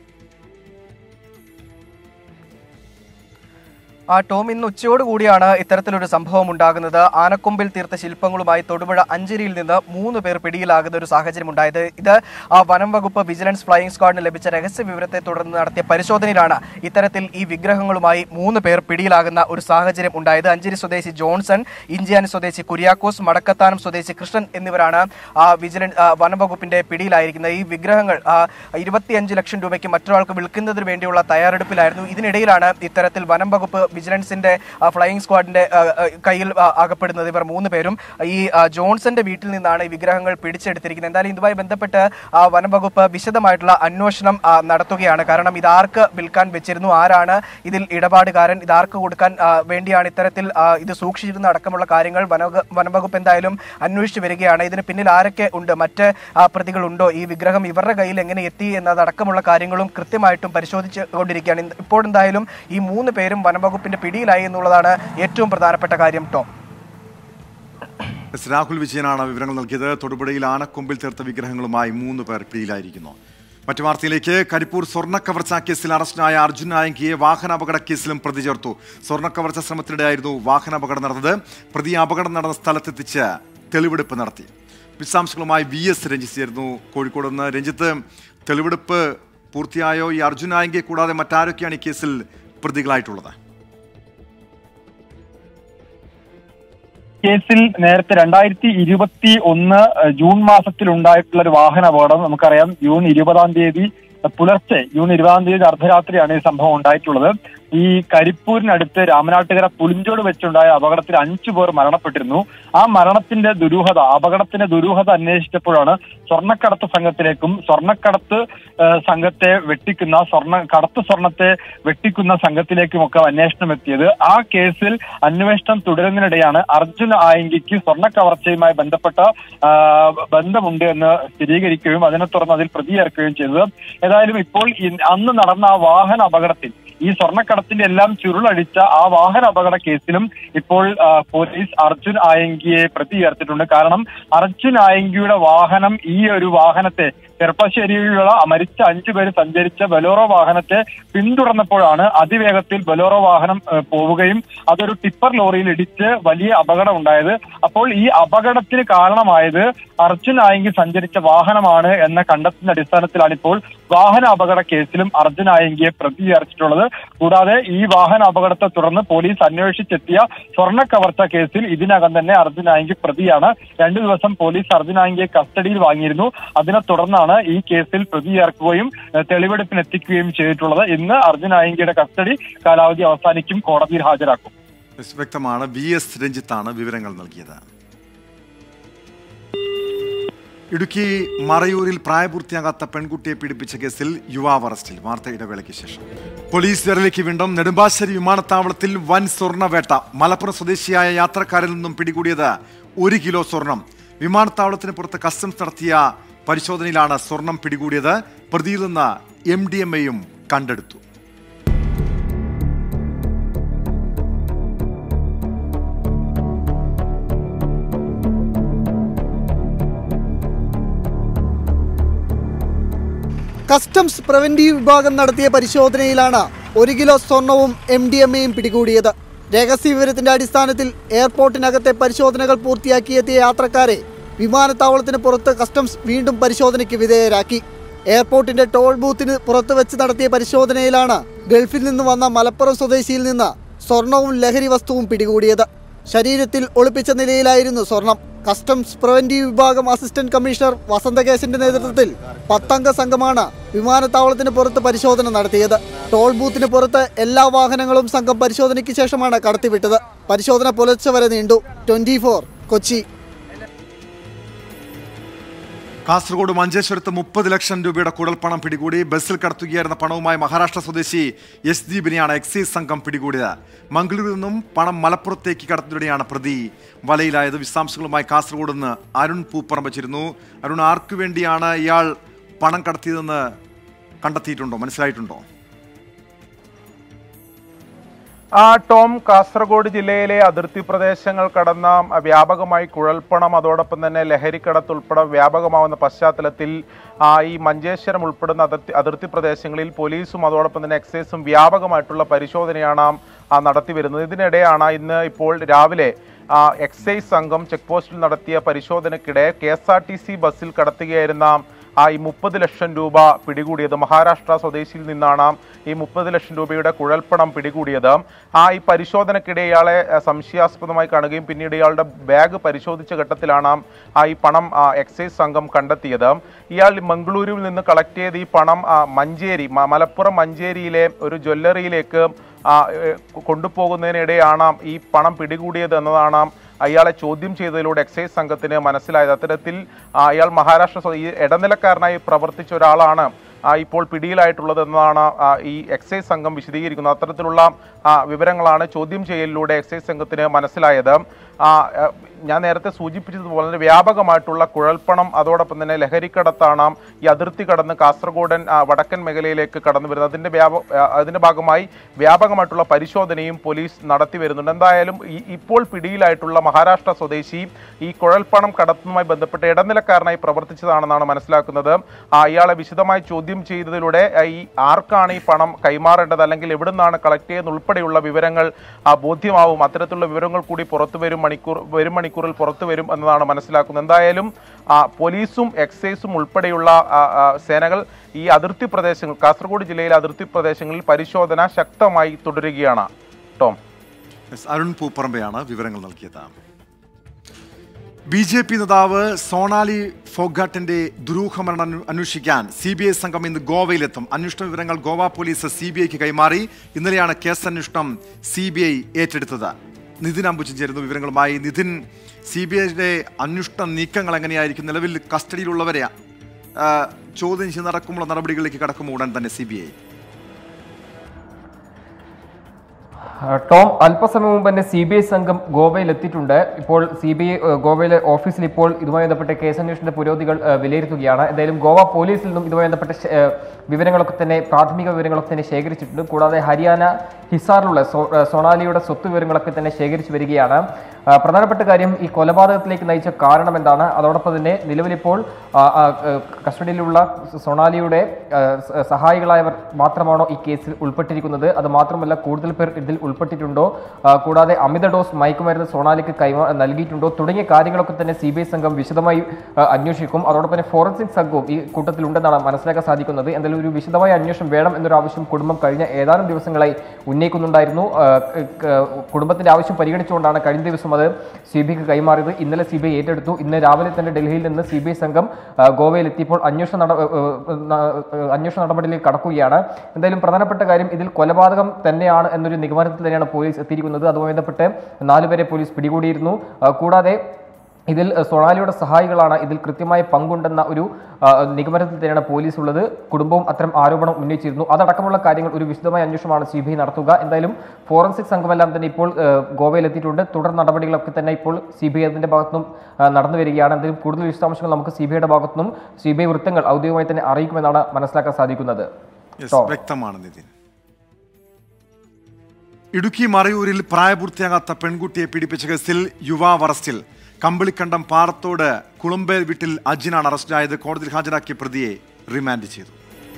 Speaker 10: ടോം, ഇന്ന് ഉച്ചയോടുകൂടിയാണ് ഇത്തരത്തിലൊരു സംഭവം ഉണ്ടാകുന്നത്. ആനക്കൊമ്പിൽ തീർത്ത ശില്പങ്ങളുമായി തൊടുപുഴ അഞ്ചേരിയിൽ നിന്ന് 3 പേർ പിടിയിലാകുന്ന ഒരു സാഹചര്യം ഉണ്ടായത്. ഇത് വനം വകുപ്പ് വിജിലൻസ് ഫ്ലൈയിങ് സ്ക്വാഡിന് ലഭിച്ച രഹസ്യ വിവരത്തെ തുടർന്ന് നടത്തിയ പരിശോധനയിലാണ് ഇത്തരത്തിൽ ഈ വിഗ്രഹങ്ങളുമായി 3 പേർ പിടിയിലാകുന്ന ഒരു സാഹചര്യം ഉണ്ടായത്. അഞ്ചേരി സ്വദേശി ജോൺസൺ, ഇഞ്ചിയാനി സ്വദേശി കുര്യാക്കോസ്, മടക്കത്താനം സ്വദേശി കൃഷ്ണൻ എന്നിവരാണ് വനം വകുപ്പിന്റെ പിടിയിലായിരിക്കുന്നത്. ഈ വിഗ്രഹങ്ങൾ 25 ലക്ഷം രൂപയ്ക്ക് മറ്റൊരാൾക്ക് വിൽക്കുന്നതിന് വേണ്ടിയുള്ള തയ്യാറെടുപ്പിലായിരുന്നു. ഇതിനിടയിലാണ് ഇത്തരത്തിൽ വനം വകുപ്പ് വിജിലൻസിന്റെ ഫ്ലൈയിങ് സ്ക്വാഡിന്റെ കയ്യിൽ അകപ്പെടുന്നത്. ഇവർ 3 പേരും ഈ ജോൺസന്റെ വീട്ടിൽ നിന്നാണ് ഈ വിഗ്രഹങ്ങൾ പിടിച്ചെടുത്തിരിക്കുന്നത്. എന്തായാലും ഇതുമായി ബന്ധപ്പെട്ട് വനം വകുപ്പ് വിശദമായിട്ടുള്ള അന്വേഷണം നടത്തുകയാണ്. കാരണം ഇതാർക്ക് വിൽക്കാൻ വെച്ചിരുന്നു, ആരാണ് ഇതിൽ ഇടപാടുകാരൻ, ഇതാർക്ക് കൊടുക്കാൻ വേണ്ടിയാണ് ഇത്തരത്തിൽ ഇത് സൂക്ഷിച്ചിരുന്ന അടക്കമുള്ള കാര്യങ്ങൾ വനം വകുപ്പ് എന്തായാലും അന്വേഷിച്ചു വരികയാണ്. ഇതിന് പിന്നിൽ ആരൊക്കെ ഉണ്ട്, മറ്റ് പ്രതികളുണ്ടോ, ഈ വിഗ്രഹം ഇവരുടെ കയ്യിൽ എങ്ങനെ എത്തി എന്നതടക്കമുള്ള കാര്യങ്ങളും കൃത്യമായിട്ടും പരിശോധിച്ചു കൊണ്ടിരിക്കുകയാണ്. ഇപ്പോൾ എന്തായാലും ഈ 3 പേരും വനംവകുപ്പിന്റെ പിടിയിലായി എന്നുള്ളതാണ് ഏറ്റവും പ്രധാനപ്പെട്ട കാര്യം. ടോം,
Speaker 1: രാഹുൽ വിജയനാണ് വിവരങ്ങൾ നൽകിയത്. തൊടുപുഴയിൽ ആനക്കൊമ്പിൽ തീർത്ത വിഗ്രഹങ്ങളുമായി 3 പേർ പിടിയിലായിരിക്കുന്നു. മറ്റു വാർത്തയിലേക്ക്. കരിപ്പൂർ സ്വർണ്ണക്കവർച്ചാ കേസിൽ അറസ്റ്റിലായ അർജുൻ നായങ്കിയെ വാഹനാപകട കേസിലും പ്രതി ചേർത്തു. സ്വർണ്ണക്കവർച്ച ശ്രമത്തിനിടെയായിരുന്നു വാഹനാപകടം നടന്നത്. പ്രതി അപകടം നടന്ന സ്ഥലത്തെത്തിച്ച് തെളിവെടുപ്പ് നടത്തി. വിശദാംശങ്ങളുമായി VS രഞ്ജിത്ത് ചേർന്നു കോഴിക്കോട് നിന്ന്. രഞ്ജിത്ത്, തെളിവെടുപ്പ് പൂർത്തിയായോ? ഈ അർജുൻ നായങ്കിയെ കൂടാതെ മറ്റാരൊക്കെയാണ് ഈ കേസിൽ പ്രതികളായിട്ടുള്ളത്?
Speaker 11: കേസിൽ നേരത്തെ 2021 ജൂൺ മാസത്തിൽ ഉണ്ടായിട്ടുള്ള ഒരു വാഹന അപകടം നമുക്കറിയാം. ജൂൺ 20-ാം തീയതി പുലർച്ചെ, ജൂൺ 20-ാം തീയതി അർദ്ധരാത്രിയാണ് ഈ സംഭവം ഉണ്ടായിട്ടുള്ളത്. ഈ കരിപ്പൂരിനടുത്ത് രാമനാട്ടുകര പുളിഞ്ചോട് വെച്ചുണ്ടായ അപകടത്തിൽ 5 പേർ മരണപ്പെട്ടിരുന്നു. ആ മരണത്തിന്റെ ദുരൂഹത, അപകടത്തിന്റെ ദുരൂഹത അന്വേഷിച്ചപ്പോഴാണ് സ്വർണ്ണക്കടത്ത് സംഘത്തിലേക്കും സ്വർണ്ണക്കടത്ത് സംഘത്തെ വെട്ടിക്കുന്ന സ്വർണത്തെ വെട്ടിക്കുന്ന സംഘത്തിലേക്കുമൊക്കെ അന്വേഷണം എത്തിയത്. ആ കേസിൽ അന്വേഷണം തുടരുന്നതിനിടെയാണ് അർജുൻ ആയങ്കിക്ക് സ്വർണ്ണക്കവർച്ചയുമായി ബന്ധപ്പെട്ട ബന്ധമുണ്ട് എന്ന് സ്ഥിരീകരിക്കുകയും അതിനെ തുടർന്ന് അതിൽ പ്രതിയേർക്കുകയും ചെയ്തത്. ഏതായാലും ഇപ്പോൾ അന്ന് നടന്ന ആ വാഹന അപകടത്തിൽ ഈ സ്വർണ്ണക്കടത്തിന്റെ എല്ലാം ചുരുളടിച്ച ആ വാഹന അപകട കേസിലും ഇപ്പോൾ പോലീസ് അർജുൻ ആയങ്കിയെ പ്രതി ചേർത്തിട്ടുണ്ട്. കാരണം അർജുൻ ആയങ്കിയുടെ വാഹനം, ഈ ഒരു വാഹനത്തെ, ചെർപ്പശ്ശേരിയിലുള്ള മരിച്ച 5 പേര് സഞ്ചരിച്ച ബൊലേറോ വാഹനത്തെ പിന്തുടർന്നപ്പോഴാണ് അതിവേഗത്തിൽ ബൊലേറോ വാഹനം പോവുകയും അതൊരു ടിപ്പർ ലോറിയിൽ ഇടിച്ച് വലിയ അപകടം ഉണ്ടായത്. അപ്പോൾ ഈ അപകടത്തിന് കാരണമായത് അർജുൻ ആയങ്കി സഞ്ചരിച്ച വാഹനമാണ് എന്ന കണ്ടെത്തുന്ന അടിസ്ഥാനത്തിലാണ് ഇപ്പോൾ വാഹന അപകട കേസിലും അർജുൻ ആയങ്കിയെ പ്രതി ചേർത്തിട്ടുള്ളത്. കൂടാതെ ഈ വാഹന അപകടത്തെ തുടർന്ന് പോലീസ് അന്വേഷിച്ചെത്തിയ സ്വർണ്ണക്കവർച്ച കേസിൽ ഇതിനകം തന്നെ അർജുൻ ആയങ്കി പ്രതിയാണ്. 2 ദിവസം പോലീസ് അർജുൻ ആയങ്കിയെ കസ്റ്റഡിയിൽ വാങ്ങിയിരുന്നു. അതിനെ തുടർന്നാണ് ഈ കേസിൽ പ്രതി ചേർക്കുകയും തെളിവെടുപ്പിനെത്തിക്കുകയും ചെയ്തിട്ടുള്ളത്. ഇന്ന് അർജുൻ ആയങ്കിയുടെ കസ്റ്റഡി കാലാവധി അവസാനിക്കും, കോടതിയിൽ ഹാജരാക്കും.
Speaker 1: വ്യക്തമാണ്. VS രഞ്ജിത്താണ് വിവരങ്ങൾ നൽകിയത്. ഇടുക്കി മറയൂരിൽ പ്രായപൂർത്തിയാകാത്ത പെൺകുട്ടിയെ പീഡിപ്പിച്ച കേസിൽ യുവാവ് അറസ്റ്റിൽ. വാർത്ത ഇടവേളയ്ക്ക് ശേഷം. പോലീസ് വിരലേക്ക് വീണ്ടും. നെടുമ്പാശ്ശേരി വിമാനത്താവളത്തിൽ വൻ സ്വർണ്ണവേട്ട. മലപ്പുറം സ്വദേശിയായ യാത്രക്കാരിൽ നിന്നും പിടികൂടിയത് 1 കിലോ സ്വർണം. വിമാനത്താവളത്തിന് പുറത്ത് കസ്റ്റംസ് നടത്തിയ പരിശോധനയിലാണ് സ്വർണം പിടികൂടിയത്. പ്രതിയിൽ നിന്ന് MDMAയും കണ്ടെടുത്തു.
Speaker 12: കസ്റ്റംസ് പ്രിവന്റീവ് വിഭാഗം നടത്തിയ പരിശോധനയിലാണ് 1 കിലോ സ്വർണവും MDMAയും പിടികൂടിയത്. രഹസ്യവിവരത്തിന്റെ അടിസ്ഥാനത്തിൽ എയർപോർട്ടിനകത്തെ പരിശോധനകൾ പൂർത്തിയാക്കിയെത്തിയ യാത്രക്കാരെ വിമാനത്താവളത്തിന് പുറത്ത് കസ്റ്റംസ് വീണ്ടും പരിശോധനയ്ക്ക് വിധേയരാക്കി. എയർപോർട്ടിന്റെ ടോൾ ബൂത്തിന് പുറത്ത് വെച്ച് നടത്തിയ പരിശോധനയിലാണ് ഗൾഫിൽ നിന്ന് വന്ന മലപ്പുറം സ്വദേശിയിൽ നിന്ന് സ്വർണവും ലഹരി വസ്തുവും പിടികൂടിയത്. ശരീരത്തിൽ ഒളിപ്പിച്ച നിലയിലായിരുന്നു സ്വർണം. കസ്റ്റംസ് പ്രിവന്റീവ് വിഭാഗം അസിസ്റ്റന്റ് കമ്മീഷണർ വസന്തകേശന്റെ നേതൃത്വത്തിൽ 10 അംഗ സംഘമാണ് വിമാനത്താവളത്തിന് പുറത്ത് പരിശോധന നടത്തിയത്. ടോൾ ബൂത്തിന് പുറത്ത് എല്ലാ വാഹനങ്ങളും സംഘം പരിശോധനയ്ക്ക് ശേഷമാണ് കടത്തിവിട്ടത്. പരിശോധന പുലർച്ചെ വരെ നീണ്ടു. 24 കൊച്ചി.
Speaker 1: കാസർഗോഡ് മഞ്ചേശ്വരത്ത് 30 ലക്ഷം രൂപയുടെ കുഴൽപ്പണം പിടികൂടി. ബസ്സിൽ കടത്തുകയായിരുന്ന പണവുമായി മഹാരാഷ്ട്ര സ്വദേശി എസ് ദീപിനെയാണ് എക്സൈസ് സംഘം പിടികൂടിയത്. മംഗളൂരിൽ നിന്നും പണം മലപ്പുറത്തേക്ക് കടത്തുന്നതിനെയാണ് പ്രതി വലയിലായത്. വിശദാംശങ്ങളുമായി കാസർഗോഡ് നിന്ന് അരുൺ പൂപ്പറമ്പ് ചേരുന്നു. അരുൺ, ആർക്കു വേണ്ടിയാണ് ഇയാൾ പണം കടത്തിയതെന്ന് കണ്ടെത്തിയിട്ടുണ്ടോ, മനസ്സിലായിട്ടുണ്ടോ?
Speaker 13: ടോം, കാസർഗോഡ് ജില്ലയിലെ അതിർത്തി പ്രദേശങ്ങൾ കടന്ന വ്യാപകമായി കുഴൽപ്പണം, അതോടൊപ്പം തന്നെ ലഹരിക്കടത്ത് ഉൾപ്പെടെ വ്യാപകമാവുന്ന പശ്ചാത്തലത്തിൽ ഈ മഞ്ചേശ്വരം ഉൾപ്പെടുന്ന അതിർത്തി പ്രദേശങ്ങളിൽ പോലീസും അതോടൊപ്പം തന്നെ എക്സൈസും വ്യാപകമായിട്ടുള്ള പരിശോധനയാണ് നടത്തി വരുന്നത്. ഇതിനിടെയാണ് ഇപ്പോൾ രാവിലെ എക്സൈസ് സംഘം ചെക്ക് പോസ്റ്റിൽ നടത്തിയ പരിശോധനയ്ക്കിടെ KSRTC ബസ്സിൽ കടത്തുകയായിരുന്ന ഈ 30 ലക്ഷം രൂപ പിടികൂടിയത്. മഹാരാഷ്ട്ര സ്വദേശിയിൽ നിന്നാണ് ഈ 30 ലക്ഷം രൂപയുടെ കുഴൽപ്പണം പിടികൂടിയത്. ഈ പരിശോധനയ്ക്കിടെ ഇയാളെ സംശയാസ്പദമായി കാണുകയും പിന്നീട് ഇയാളുടെ ബാഗ് പരിശോധിച്ച ഘട്ടത്തിലാണ് ഈ പണം എക്സൈസ് സംഘം കണ്ടെത്തിയത്. ഇയാൾ മംഗളൂരുവിൽ നിന്ന് കളക്ട് ചെയ്ത് ഈ പണം മലപ്പുറം മഞ്ചേരിയിലെ ഒരു ജ്വല്ലറിയിലേക്ക് കൊണ്ടുപോകുന്നതിനിടെയാണ് ഈ പണം പിടികൂടിയത് എന്നതാണ് അയാളെ ചോദ്യം ചെയ്തതിലൂടെ എക്സൈസ് സംഘത്തിന് മനസ്സിലായത്. അത്തരത്തിൽ അയാൾ മഹാരാഷ്ട്ര ഈ ഇടനിലക്കാരനായി പ്രവർത്തിച്ച ഒരാളാണ് ഇപ്പോൾ പിടിയിലായിട്ടുള്ളത് എന്നതാണ് ഈ എക്സൈസ് സംഘം വിശദീകരിക്കുന്നത്. അത്തരത്തിലുള്ള വിവരങ്ങളാണ് ചോദ്യം ചെയ്യലിലൂടെ എക്സൈസ് സംഘത്തിന് മനസ്സിലായത്. ഞാൻ നേരത്തെ സൂചിപ്പിച്ചതുപോലെ വ്യാപകമായിട്ടുള്ള കുഴൽപ്പണം അതോടൊപ്പം തന്നെ ലഹരിക്കടത്താണ് ഈ അതിർത്തി കടന്ന് കാസർഗോഡൻ വടക്കൻ മേഖലയിലേക്ക് കടന്നു വരുന്നത്. അതിന്റെ ഭാഗമായി വ്യാപകമായിട്ടുള്ള പരിശോധനയും പോലീസ് നടത്തി വരുന്നുണ്ട്. എന്തായാലും ഇപ്പോൾ പിടിയിലായിട്ടുള്ള മഹാരാഷ്ട്ര സ്വദേശി ഈ കുഴൽപ്പണം കടത്തുന്നതുമായി ബന്ധപ്പെട്ട് ഇടനിലക്കാരനായി പ്രവർത്തിച്ചതാണെന്നാണ് മനസ്സിലാക്കുന്നത്. ഇയാളെ വിശദമായി ചോദ്യം ചെയ്തതിലൂടെ ഈ ആർക്കാണ് ഈ പണം കൈമാറേണ്ടത്, അല്ലെങ്കിൽ എവിടെ നിന്നാണ് കളക്ട് ചെയ്യുന്നത് ഉൾപ്പെടെയുള്ള വിവരങ്ങൾ ബോധ്യമാവും. അത്തരത്തിലുള്ള വിവരങ്ങൾ കൂടി വരും മണിക്കൂറിൽ പുറത്തു വരും എന്നതാണ് മനസ്സിലാക്കുന്നത്. എന്തായാലും പോലീസും എക്സൈസും ഉൾപ്പെടെയുള്ള സേനകൾ ഈ അതിർത്തി പ്രദേശങ്ങൾ, കാസർഗോഡ് ജില്ലയിലെ അതിർത്തി പ്രദേശങ്ങളിൽ പരിശോധന ശക്തമായി തുടരുകയാണ്. ടോം,
Speaker 1: അരുൺ പൂപ്പറമ്പയാണ് വിവരങ്ങൾ നൽകിയത്. BJP നേതാവ് സോണാലി ഫോഗാട്ടിന്റെ ദുരൂഹമരണം അന്വേഷിക്കാൻ CBI സംഘം ഇന്ന് ഗോവയിലെത്തും. അന്വേഷണ വിവരങ്ങൾ ഗോവ പോലീസ് CBIക്ക് കൈമാറി. ഇന്നലെയാണ് കേസ് അന്വേഷണം CBI ഏറ്റെടുത്തത്. നിതിൻ അമ്പുച്ചൻ ചേരുന്നു വിവരങ്ങളുമായി. നിതിൻ, CBIയുടെ അന്വേഷണ നീക്കങ്ങൾ എങ്ങനെയായിരിക്കും? നിലവിൽ കസ്റ്റഡിയിലുള്ളവരെ ചോദ്യം ചെയ്ത് നടക്കുമ്പോൾ നടപടികളിലേക്ക് കടക്കുമ്പോൾ ഉടൻ തന്നെ CBI?
Speaker 14: ടോം, അല്പസമയം മുമ്പ് തന്നെ CBI സംഘം ഗോവയിൽ എത്തിയിട്ടുണ്ട്. ഇപ്പോൾ CBI ഗോവയിലെ ഓഫീസിൽ ഇപ്പോൾ ഇതുമായി ബന്ധപ്പെട്ട കേസന്വേഷണ പുരോഗതികൾ വിലയിരുത്തുകയാണ്. എന്തായാലും ഗോവ പോലീസിൽ നിന്നും ഇതുമായി ബന്ധപ്പെട്ട വിവരങ്ങളൊക്കെ തന്നെ, പ്രാഥമിക വിവരങ്ങളൊക്കെ തന്നെ ശേഖരിച്ചിട്ടുണ്ട്. കൂടാതെ ഹരിയാന ഹിസാറിലുള്ള സോണാലിയുടെ സ്വത്ത് വിവരങ്ങളൊക്കെ തന്നെ ശേഖരിച്ചു വരികയാണ്. പ്രധാനപ്പെട്ട കാര്യം ഈ കൊലപാതകത്തിലേക്ക് നയിച്ച കാരണം എന്താണ്, അതോടൊപ്പം തന്നെ നിലവിലിപ്പോൾ കസ്റ്റഡിയിലുള്ള സോണാലിയുടെ സഹായികളായവർ മാത്രമാണോ ഈ കേസിൽ ഉൾപ്പെട്ടിരിക്കുന്നത്, അത് മാത്രമല്ല കൂടുതൽ പേർ ഇതിൽ ഉൾപ്പെട്ടിട്ടുണ്ടോ, കൂടാതെ അമിത ഡോസ് മയക്കുമരുന്ന് സോണാലിക്ക് നൽകിയിട്ടുണ്ടോ തുടങ്ങിയ കാര്യങ്ങളൊക്കെ തന്നെ CBI സംഘം വിശദമായി അന്വേഷിക്കും. അതോടൊപ്പം തന്നെ ഫോറൻസിക് സംഘവും ഈ കൂട്ടത്തിലുണ്ടെന്നാണ് മനസ്സിലാക്കാൻ സാധിക്കുന്നത്. എന്തായാലും ഒരു വിശദമായ അന്വേഷണം വേണം എന്നൊരു ആവശ്യം കുടുംബം കഴിഞ്ഞ ഏതാനും ദിവസങ്ങളായി ഉന്നയിക്കുന്നുണ്ടായിരുന്നു. കുടുംബത്തിന്റെ ആവശ്യം പരിഗണിച്ചുകൊണ്ടാണ് കഴിഞ്ഞ ദിവസം അത് CBIക്ക് കൈമാറിയത്. ഇന്നലെ CBI ഏറ്റെടുത്തു. ഇന്ന് രാവിലെ തന്നെ ഡൽഹിയിൽ നിന്ന് CBI സംഘം ഗോവയിലെത്തിയപ്പോൾ അന്വേഷണ നടപടിയിലേക്ക് കടക്കുകയാണ്. എന്തായാലും പ്രധാനപ്പെട്ട കാര്യം, ഇതിൽ കൊലപാതകം തന്നെയാണ് എന്നൊരു നിഗമനത്തിൽ തന്നെയാണ് പോലീസ് എത്തിയിരിക്കുന്നത്. അതുമായി ബന്ധപ്പെട്ട് 4 പേരെ പോലീസ് പിടികൂടിയിരുന്നു. കൂടാതെ ഇതിൽ സോണാലിയുടെ സഹായികളാണ് ഇതിൽ കൃത്യമായ പങ്കുണ്ടെന്ന ഒരു നിഗമനത്തിൽ തന്നെയാണ് പോലീസ് ഉള്ളത്. കുടുംബവും അത്തരം ആരോപണം ഉന്നയിച്ചിരുന്നു. അതടക്കമുള്ള കാര്യങ്ങൾ ഒരു വിശദമായ അന്വേഷണമാണ് CBI നടത്തുക. എന്തായാലും ഫോറൻസിക് സംഘമെല്ലാം തന്നെ ഇപ്പോൾ ഗോവയിലെത്തിയിട്ടുണ്ട്. തുടർ നടപടികളൊക്കെ തന്നെ ഇപ്പോൾ CBI അതിന്റെ ഭാഗത്തുനിന്നും നടന്നു വരികയാണ്. എന്തായാലും കൂടുതൽ വിശദാംശങ്ങൾ നമുക്ക് CBIയുടെ ഭാഗത്തുനിന്നും CBI വൃത്തങ്ങൾ ഔദ്യോഗികമായി തന്നെ അറിയിക്കുമെന്നാണ് മനസ്സിലാക്കാൻ സാധിക്കുന്നത്.
Speaker 1: വ്യക്തമാണ് നിതിൻ. ഇടുക്കി മറയൂരിൽ പ്രായപൂർത്തിയാകാത്ത പെൺകുട്ടിയെ പീഡിപ്പിച്ച കേസിൽ യുവാവ് അറസ്റ്റിൽ. കമ്പിളിക്കണ്ടം പാറത്തോട് കുളമ്പേൽ വീട്ടിൽ അജിനാണ് അറസ്റ്റിലായത്. കോടതിയിൽ ഹാജരാക്കിയ പ്രതിയെ റിമാൻഡ് ചെയ്തു.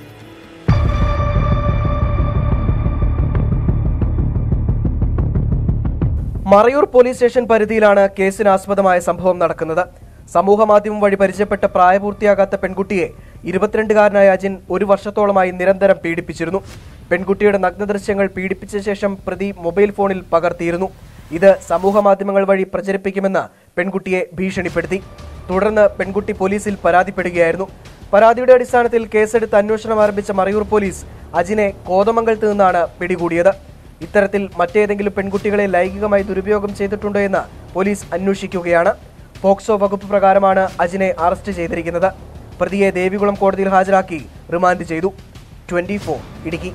Speaker 10: മറയൂർ പോലീസ് സ്റ്റേഷൻ പരിധിയിലാണ് കേസിന് ആസ്പദമായ സംഭവം നടക്കുന്നത്. സമൂഹ മാധ്യമം വഴി പരിചയപ്പെട്ട പ്രായപൂർത്തിയാകാത്ത പെൺകുട്ടിയെ 22-കാരനായ അജിൻ 1 വർഷത്തോളമായി നിരന്തരം പീഡിപ്പിച്ചിരുന്നു. പെൺകുട്ടിയുടെ നഗ്നദൃശ്യങ്ങൾ പീഡിപ്പിച്ച ശേഷം പ്രതി മൊബൈൽ ഫോണിൽ പകർത്തിയിരുന്നു. ഇത് സമൂഹ മാധ്യമങ്ങൾ വഴി പ്രചരിപ്പിക്കുമെന്ന് പെൺകുട്ടിയെ ഭീഷണിപ്പെടുത്തി. തുടർന്ന് പെൺകുട്ടി പോലീസിൽ പരാതിപ്പെടുകയായിരുന്നു. പരാതിയുടെ അടിസ്ഥാനത്തിൽ കേസെടുത്ത് അന്വേഷണം ആരംഭിച്ച മറയൂർ പോലീസ് അജിനെ കോതമംഗലത്ത് നിന്നാണ് പിടികൂടിയത്. ഇത്തരത്തിൽ മറ്റേതെങ്കിലും പെൺകുട്ടികളെ ലൈംഗികമായി ദുരുപയോഗം ചെയ്തിട്ടുണ്ടോ എന്ന് പോലീസ് അന്വേഷിക്കുകയാണ്. പോക്സോ വകുപ്പ് പ്രകാരമാണ് അജിനെ അറസ്റ്റ് ചെയ്തിരിക്കുന്നത്. പ്രതിയെ ദേവികുളം കോടതിയിൽ ഹാജരാക്കി റിമാൻഡ് ചെയ്തു. 24 ഇടുക്കി.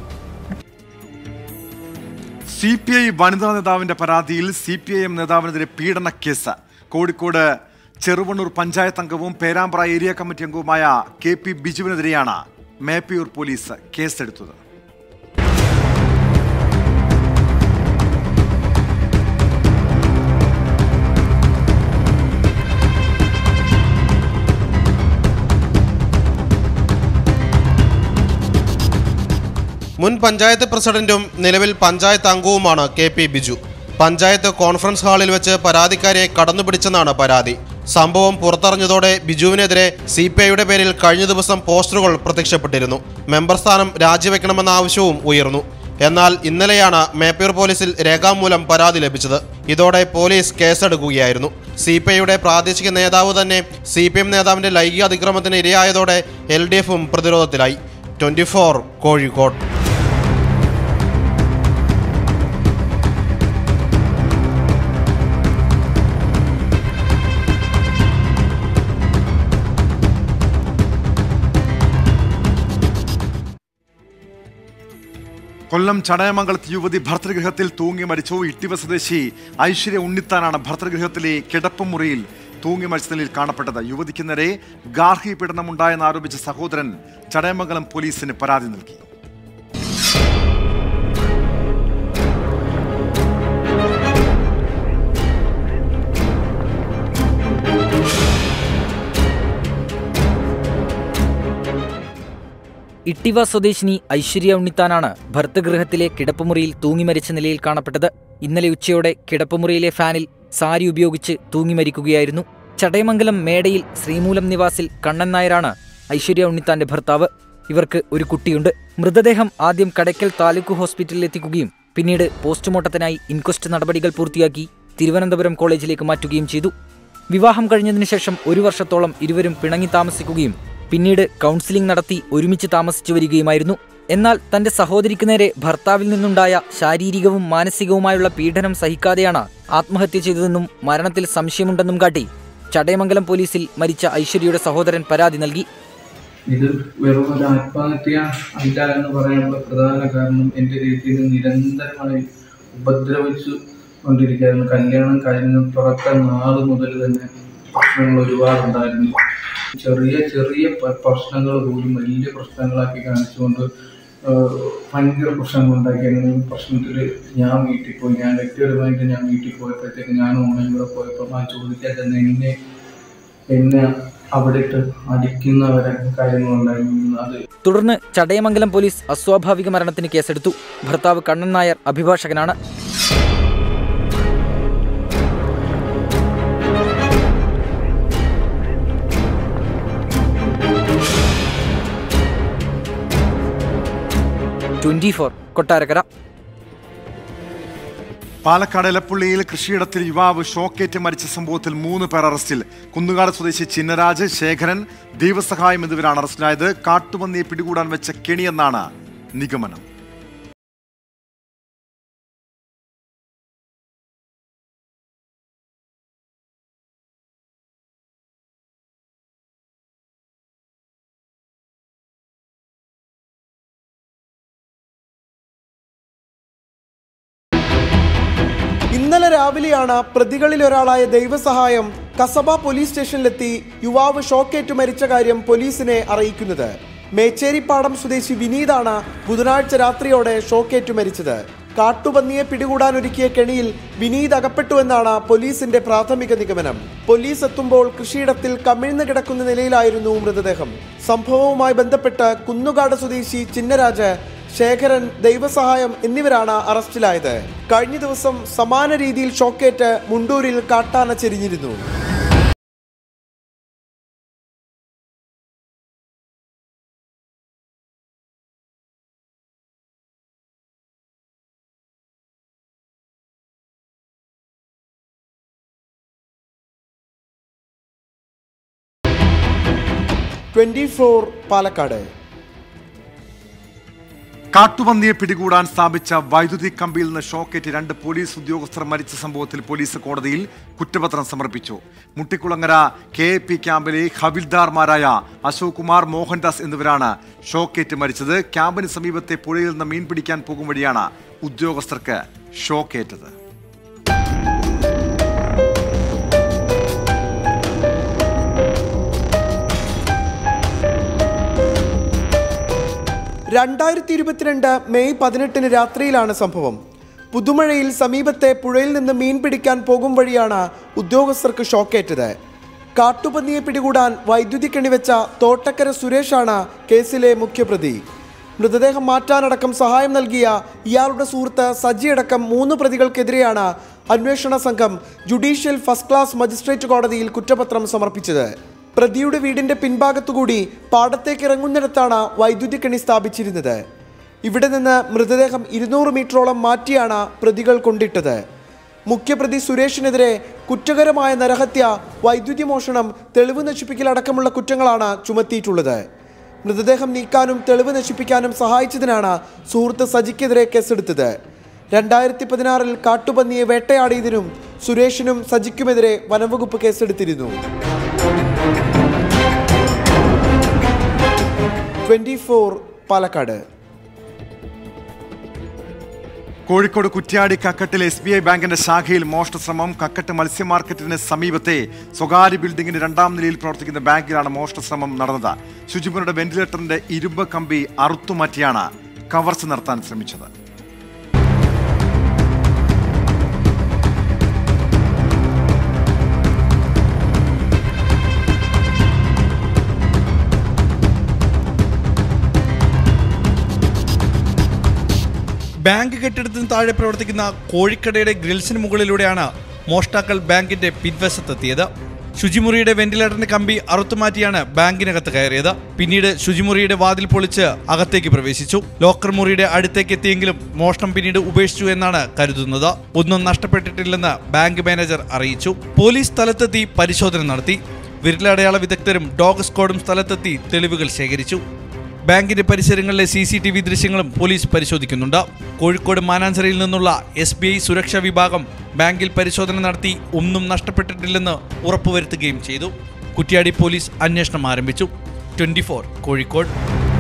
Speaker 1: CPI വനിതാ നേതാവിന്റെ പരാതിയിൽ CPIM നേതാവിനെതിരെ പീഡന കേസ്. കോഴിക്കോട് ചെറുവണ്ണൂർ പഞ്ചായത്ത് അംഗവും പേരാമ്പ്ര ഏരിയ കമ്മിറ്റി അംഗവുമായ KP ബിജുവിനെതിരെയാണ് മേപ്പയൂർ പോലീസ് കേസെടുത്തത്.
Speaker 15: മുൻ പഞ്ചായത്ത് പ്രസിഡന്റും നിലവിൽ പഞ്ചായത്ത് അംഗവുമാണ് KP ബിജു. പഞ്ചായത്ത് കോൺഫറൻസ് ഹാളിൽ വെച്ച് പരാതിക്കാരെ കടന്നുപിടിച്ചെന്നാണ് പരാതി. സംഭവം പുറത്തറിഞ്ഞതോടെ ബിജുവിനെതിരെ CPIയുടെ പേരിൽ കഴിഞ്ഞ ദിവസം പോസ്റ്ററുകൾ പ്രത്യക്ഷപ്പെട്ടിരുന്നു. മെമ്പർ സ്ഥാനം രാജിവെക്കണമെന്ന ആവശ്യവും ഉയർന്നു. എന്നാൽ ഇന്നലെയാണ് മേപ്പയൂർ പോലീസിൽ രേഖാമൂലം പരാതി ലഭിച്ചത്. ഇതോടെ പോലീസ് കേസെടുക്കുകയായിരുന്നു. CPIയുടെ പ്രാദേശിക നേതാവ് തന്നെ CPM നേതാവിന്റെ ലൈംഗിക അതിക്രമത്തിന് ഇരയായതോടെ LDFും പ്രതിരോധത്തിലായി. 24 കോഴിക്കോട്.
Speaker 1: കൊല്ലം ചടയമംഗലത്ത് യുവതി ഭർതൃഗൃഹത്തിൽ തൂങ്ങി മരിച്ചു. ഇട്ടിവ സ്വദേശി ഐശ്വര്യ ഉണ്ണിത്താനാണ് ഭർതൃഗൃഹത്തിലെ കിടപ്പുമുറിയിൽ തൂങ്ങി മരിച്ച നിലയിൽ കാണപ്പെട്ടത്. യുവതിക്ക് നേരെ ഗാർഹിക പീഡനമുണ്ടായെന്ന് ആരോപിച്ച സഹോദരൻ ചടയമംഗലം പോലീസിന് പരാതി നൽകി.
Speaker 16: ഇട്ടിവ സ്വദേശിനി ഐശ്വര്യ ഉണ്ണിത്താനാണ് ഭർതൃഗൃഹത്തിലെ കിടപ്പുമുറിയിൽ തൂങ്ങി മരിച്ച നിലയിൽ കാണപ്പെട്ടത്. ഇന്നലെ ഉച്ചയോടെ കിടപ്പുമുറിയിലെ ഫാനിൽ സാരി ഉപയോഗിച്ച് തൂങ്ങി മരിക്കുകയായിരുന്നു. ചടയമംഗലം മേടയിൽ ശ്രീമൂലം നിവാസിൽ കണ്ണൻ നായരാണ് ഐശ്വര്യ ഉണ്ണിത്താന്റെ ഭർത്താവ്. ഇവർക്ക് ഒരു കുട്ടിയുണ്ട്. മൃതദേഹം ആദ്യം കടയ്ക്കൽ താലൂക്ക് ഹോസ്പിറ്റലിൽ എത്തിക്കുകയും പിന്നീട് പോസ്റ്റ്മോർട്ടത്തിനായി ഇൻക്വസ്റ്റ് നടപടികൾ പൂർത്തിയാക്കി തിരുവനന്തപുരം കോളേജിലേക്ക് മാറ്റുകയും ചെയ്തു. വിവാഹം കഴിഞ്ഞതിനു ശേഷം 1 വർഷത്തോളം ഇരുവരും പിണങ്ങി താമസിക്കുകയും പിന്നീട് കൗൺസിലിംഗ് നടത്തി ഒരുമിച്ച് താമസിച്ചു വരികയുമായിരുന്നു. എന്നാൽ തന്റെ സഹോദരിക്ക് നേരെ ഭർത്താവിൽ നിന്നുണ്ടായ ശാരീരികവും മാനസികവുമായുള്ള പീഡനം സഹിക്കാതെയാണ് ആത്മഹത്യ ചെയ്തതെന്നും മരണത്തിൽ സംശയമുണ്ടെന്നും കാട്ടി ചടയമംഗലം പോലീസിൽ മരിച്ച ഐശ്വര്യയുടെ സഹോദരൻ പരാതി നൽകി.
Speaker 17: ഇത് വെറും ഒരു ആത്മഹത്യ അല്ല എന്ന് പറയാനുള്ള പ്രധാന കാരണം എൻ്റെ രീതിയിൽ നിരന്തരമായി ഉപദ്രവിച്ചു കൊണ്ടിരിക്കുകയായിരുന്നു. കല്യാണം കഴിഞ്ഞ തുടക്കം നാൾ മുതൽ തന്നെ പ്രശ്നങ്ങൾ ഒരുപാടുണ്ടായിരുന്നു. ചെറിയ ചെറിയ പ്രശ്നങ്ങൾ പോലും വലിയ പ്രശ്നങ്ങളാക്കി കാണിച്ചുകൊണ്ട് ഭയങ്കര പ്രശ്നങ്ങളുണ്ടാക്കിയായിരുന്നു. പ്രശ്നത്തിൽ ഞാൻ വീട്ടിൽ പോയി, ഞാൻ വ്യക്തിപരമായിട്ട് ഞാൻ വീട്ടിൽ പോയപ്പോഴത്തേക്ക് ഞാൻ ഓൺലൈൻ കൂടെ പോയപ്പോൾ ആ ചോദിക്കാൻ തന്നെ എന്നെ അവിടെ ഇട്ട് അടിക്കുന്നവരെ കാര്യങ്ങളുണ്ടായിരുന്നു.
Speaker 16: തുടർന്ന് ചടയമംഗലം പോലീസ് അസ്വാഭാവിക മരണത്തിന് കേസെടുത്തു. ഭർത്താവ് കണ്ണൻ നായർ അഭിഭാഷകനാണ്. കൊട്ടാരക്കര.
Speaker 1: പാലക്കാട് എലപ്പുള്ളിയിൽ കൃഷിയിടത്തിൽ യുവാവ് ഷോക്കേറ്റ് മരിച്ച സംഭവത്തിൽ 3 പേർ അറസ്റ്റിൽ. കുന്നുകാട് സ്വദേശി ചിന്നരാജ്, ശേഖരൻ, ദൈവസഹായം എന്നിവരാണ് അറസ്റ്റിലായത്. കാട്ടുപന്നിയെ പിടികൂടാൻ വെച്ച കെണിയെന്നാണ് നിഗമനം.
Speaker 8: ഇന്നലെ രാവിലെയാണ് പ്രതികളിൽ ഒരാളായ ദൈവസഹായം കസബ പോലീസ് സ്റ്റേഷനിലെത്തി യുവാവ് ഷോക്കേറ്റ് മരിച്ച കാര്യം പോലീസിനെ അറിയിക്കുന്നത്. മേച്ചേരിപ്പാടം സ്വദേശി വിനീതാണ് ബുധനാഴ്ച രാത്രിയോടെ ഷോക്കേറ്റ് മരിച്ചത്. കാട്ടുപന്നിയെ പിടികൂടാൻ ഒരുക്കിയ കെണിയിൽ വിനീത് അകപ്പെട്ടുവെന്നാണ് പോലീസിന്റെ പ്രാഥമിക നിഗമനം. പോലീസ് എത്തുമ്പോൾ കൃഷിയിടത്തിൽ കമിഴ്ന്നു കിടക്കുന്ന നിലയിലായിരുന്നു മൃതദേഹം. സംഭവവുമായി ബന്ധപ്പെട്ട് കുന്നുകാട് സ്വദേശി ചിന്നരാജ്, ശേഖരൻ, ദൈവസഹായം എന്നിവരാണ് അറസ്റ്റിലായത്. കഴിഞ്ഞ ദിവസം സമാന രീതിയിൽ ഷോക്കേറ്റ് മുണ്ടൂരിൽ കാട്ടാന ചെരിഞ്ഞിരുന്നു. പാലക്കാട്.
Speaker 1: കാട്ടുപന്നിയെ പിടികൂടാൻ സ്ഥാപിച്ച വൈദ്യുതി കമ്പിയിൽ നിന്ന് ഷോക്കേറ്റ് 2 പോലീസ് ഉദ്യോഗസ്ഥർ മരിച്ച സംഭവത്തിൽ പോലീസ് കോടതിയിൽ കുറ്റപത്രം സമർപ്പിച്ചു. മുട്ടിക്കുളങ്ങര KAP ക്യാമ്പിലെ ഹവിൽദാർമാരായ അശോക് കുമാർ, മോഹൻദാസ് എന്നിവരാണ് ഷോക്കേറ്റ് മരിച്ചത്. ക്യാമ്പിന് സമീപത്തെ പുഴയിൽ നിന്ന് മീൻ പിടിക്കാൻ പോകും വഴിയാണ് ഉദ്യോഗസ്ഥർക്ക് ഷോക്കേറ്റത്.
Speaker 8: മെയ് 18 രാത്രിയിലാണ് സംഭവം. പുതുമഴയിൽ സമീപത്തെ പുഴയിൽ നിന്ന് മീൻ പിടിക്കാൻ പോകും വഴിയാണ് ഉദ്യോഗസ്ഥർക്ക് ഷോക്കേറ്റത്. കാട്ടുപന്നിയെ പിടികൂടാൻ വൈദ്യുതി കെണിവെച്ച തോട്ടക്കര സുരേഷാണ് കേസിലെ മുഖ്യപ്രതി. മൃതദേഹം മാറ്റാനടക്കം സഹായം നൽകിയ ഇയാളുടെ സുഹൃത്ത് സജിയടക്കം 3 പ്രതികൾക്കെതിരെയാണ് അന്വേഷണ സംഘം ജുഡീഷ്യൽ ഫസ്റ്റ് ക്ലാസ് മജിസ്ട്രേറ്റ് കോടതിയിൽ കുറ്റപത്രം സമർപ്പിച്ചത്. പ്രതിയുടെ വീടിന്റെ പിൻഭാഗത്തുകൂടി പാടത്തേക്ക് ഇറങ്ങുന്നിടത്താണ് വൈദ്യുതി കെണി സ്ഥാപിച്ചിരുന്നത്. ഇവിടെ നിന്ന് മൃതദേഹം 200 മീറ്ററോളം മാറ്റിയാണ് പ്രതികൾ കൊണ്ടിട്ടത്. മുഖ്യപ്രതി സുരേഷിനെതിരെ കുറ്റകരമായ നരഹത്യ, വൈദ്യുതി മോഷണം, തെളിവ് നശിപ്പിക്കൽ അടക്കമുള്ള കുറ്റങ്ങളാണ് ചുമത്തിയിട്ടുള്ളത്. മൃതദേഹം നീക്കാനും തെളിവ് നശിപ്പിക്കാനും സഹായിച്ചതിനാണ് സുഹൃത്ത് സജിക്കെതിരെ കേസെടുത്തത്. 2016 കാട്ടുപന്നിയെ വേട്ടയാടിയതിനും സുരേഷിനും സജിക്കുമെതിരെ വനംവകുപ്പ് കേസെടുത്തിരുന്നു. 24 പാലക്കാട്.
Speaker 1: കോഴിക്കോട് കുറ്റ്യാടി കക്കട്ടിലെ SBI ബാങ്കിന്റെ ശാഖയിൽ മോഷണശ്രമം. കക്കട്ട് മത്സ്യ മാർക്കറ്റിന് സമീപത്തെ സ്വകാര്യ ബിൽഡിംഗിന്റെ 2ാം നിലയിൽ പ്രവർത്തിക്കുന്ന ബാങ്കിലാണ് മോഷണശ്രമം നടന്നത്. ശുചിമുറിയുടെ വെന്റിലേറ്ററിന്റെ ഇരുമ്പ് കമ്പി അറുത്തുമാറ്റിയാണ് കവർച്ച നടത്താൻ ശ്രമിച്ചത്.
Speaker 18: ബാങ്ക് കെട്ടിടത്തിന് താഴെ പ്രവർത്തിക്കുന്ന കോഴിക്കടയുടെ ഗ്രിൽസിന് മുകളിലൂടെയാണ് മോഷ്ടാക്കൾ ബാങ്കിന്റെ പിൻവശത്തെത്തിയത്. ശുചിമുറിയുടെ വെന്റിലേറ്ററിന്റെ കമ്പി അറുത്തുമാറ്റിയാണ് ബാങ്കിനകത്ത് കയറിയത്. പിന്നീട് ശുചിമുറിയുടെ വാതിൽ പൊളിച്ച് അകത്തേക്ക് പ്രവേശിച്ചു. ലോക്കർ മുറിയുടെ അടുത്തേക്ക് എത്തിയെങ്കിലും മോഷണം പിന്നീട് ഉപേക്ഷിച്ചു എന്നാണ് കരുതുന്നത്. ഒന്നും നഷ്ടപ്പെട്ടിട്ടില്ലെന്ന് ബാങ്ക് മാനേജർ അറിയിച്ചു. പോലീസ് സ്ഥലത്തെത്തി പരിശോധന നടത്തി. വിരലടയാള വിദഗ്ധരും ഡോഗ് സ്ക്വാഡും സ്ഥലത്തെത്തി തെളിവുകൾ ശേഖരിച്ചു. ബാങ്കിന്റെ പരിസരങ്ങളിലെ CCTV ദൃശ്യങ്ങളും പോലീസ് പരിശോധിക്കുന്നുണ്ട്. കോഴിക്കോട് മാനാഞ്ചിറയിൽ നിന്നുള്ള SBI സുരക്ഷാ വിഭാഗം ബാങ്കിൽ പരിശോധന നടത്തി ഒന്നും നഷ്ടപ്പെട്ടിട്ടില്ലെന്ന് ഉറപ്പുവരുത്തുകയും ചെയ്തു. കുറ്റ്യാടി പോലീസ് അന്വേഷണം ആരംഭിച്ചു. 24 കോഴിക്കോട്.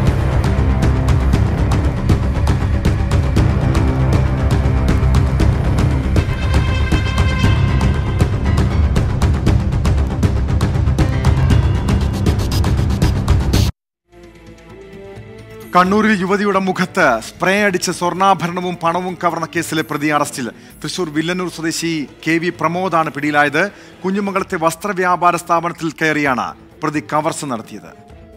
Speaker 1: കണ്ണൂരിൽ യുവതിയുടെ മുഖത്ത് സ്പ്രേ അടിച്ച് സ്വർണ്ണാഭരണവും പണവും കവർന്ന കേസിലെ പ്രതി അറസ്റ്റിൽ. തൃശൂർ വില്ലന്നൂർ സ്വദേശി KV പ്രമോദാണ് പിടിയിലായത്. കുഞ്ഞുമംഗലത്തെ വസ്ത്രവ്യാപാര സ്ഥാപനത്തിൽ കയറിയാണ് പ്രതി കവർച്ച നടത്തിയത്.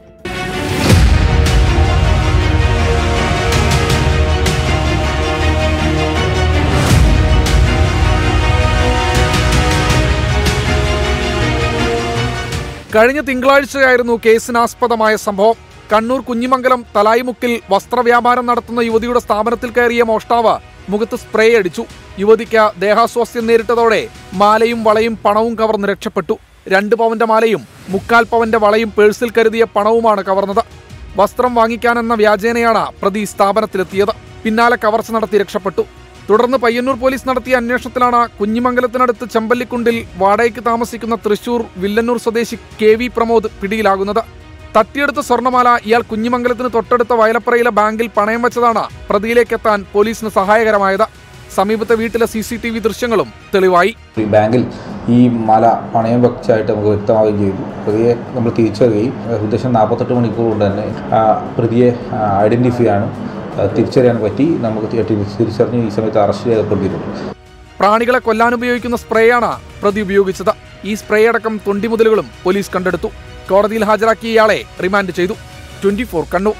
Speaker 19: കഴിഞ്ഞ തിങ്കളാഴ്ചയായിരുന്നു കേസിനാസ്പദമായ സംഭവം. കണ്ണൂർ കുഞ്ഞിമംഗലം തലായിമുക്കിൽ വസ്ത്രവ്യാപാരം നടത്തുന്ന യുവതിയുടെ സ്ഥാപനത്തിൽ കയറിയ മോഷ്ടാവ് മുഖത്ത് സ്പ്രേ അടിച്ചു. യുവതിക്ക് ദേഹാസ്വാസ്ഥ്യം നേരിട്ടതോടെ മാലയും വളയും പണവും കവർന്ന് രക്ഷപ്പെട്ടു. 2 പവന്റെ മാലയും 3/4 പവന്റെ വളയും പേഴ്സിൽ കരുതിയ പണവുമാണ് കവർന്നത്. വസ്ത്രം വാങ്ങിക്കാനെന്ന വ്യാജേനയാണ് പ്രതി സ്ഥാപനത്തിലെത്തിയത്. പിന്നാലെ കവർച്ച നടത്തി രക്ഷപ്പെട്ടു. തുടർന്ന് പയ്യന്നൂർ പോലീസ് നടത്തിയ അന്വേഷണത്തിലാണ് കുഞ്ഞിമംഗലത്തിനടുത്ത് ചെമ്പല്ലിക്കുണ്ടിൽ വാടകയ്ക്ക് താമസിക്കുന്ന തൃശൂർ വില്ലന്നൂർ സ്വദേശി KV പ്രമോദ് പിടിയിലാകുന്നത്. തട്ടിയെടുത്ത സ്വർണ്ണമാല ഇയാൾ കുഞ്ഞിമംഗലത്തിന് തൊട്ടടുത്ത വയലപ്പുറയിലെ ബാങ്കിൽ പണയം വെച്ചതാണ് പ്രതിയിലേക്കെത്താൻ പോലീസിന് സഹായകരമായത്. സമീപത്തെ വീട്ടിലെ CCTV ദൃശ്യങ്ങളും തെളിവായി.
Speaker 20: ബാങ്കിൽ ഈ മാല പണയം വെച്ചായിട്ട് നമുക്ക് വ്യക്തമാവുകയും ചെയ്തു. പ്രതിയെ നമ്മൾ തിരിച്ചറിയുകയും ഉദ്ദേശം 48 മണിക്കൂർ കൊണ്ട് തന്നെ പ്രതിയെ ഐഡന്റിഫൈ ചെയ്യാനും തിരിച്ചറിയാൻ പറ്റി. നമുക്ക് തിരിച്ചറിഞ്ഞ് ഈ സമയത്ത് അറസ്റ്റ് ചെയ്യപ്പെട്ടിട്ടുണ്ട്.
Speaker 19: പ്രാണികളെ കൊല്ലാനുപയോഗിക്കുന്ന സ്പ്രേയാണ് പ്രതി ഉപയോഗിച്ചത്. ഈ സ്പ്രേ അടക്കം തൊണ്ടിമുതലുകളും പോലീസ് കണ്ടെടുത്തു. കോടതിയിൽ ഹാജരാക്കിയ ഇയാളെ റിമാൻഡ് ചെയ്തു. 24 കണ്ണൂർ.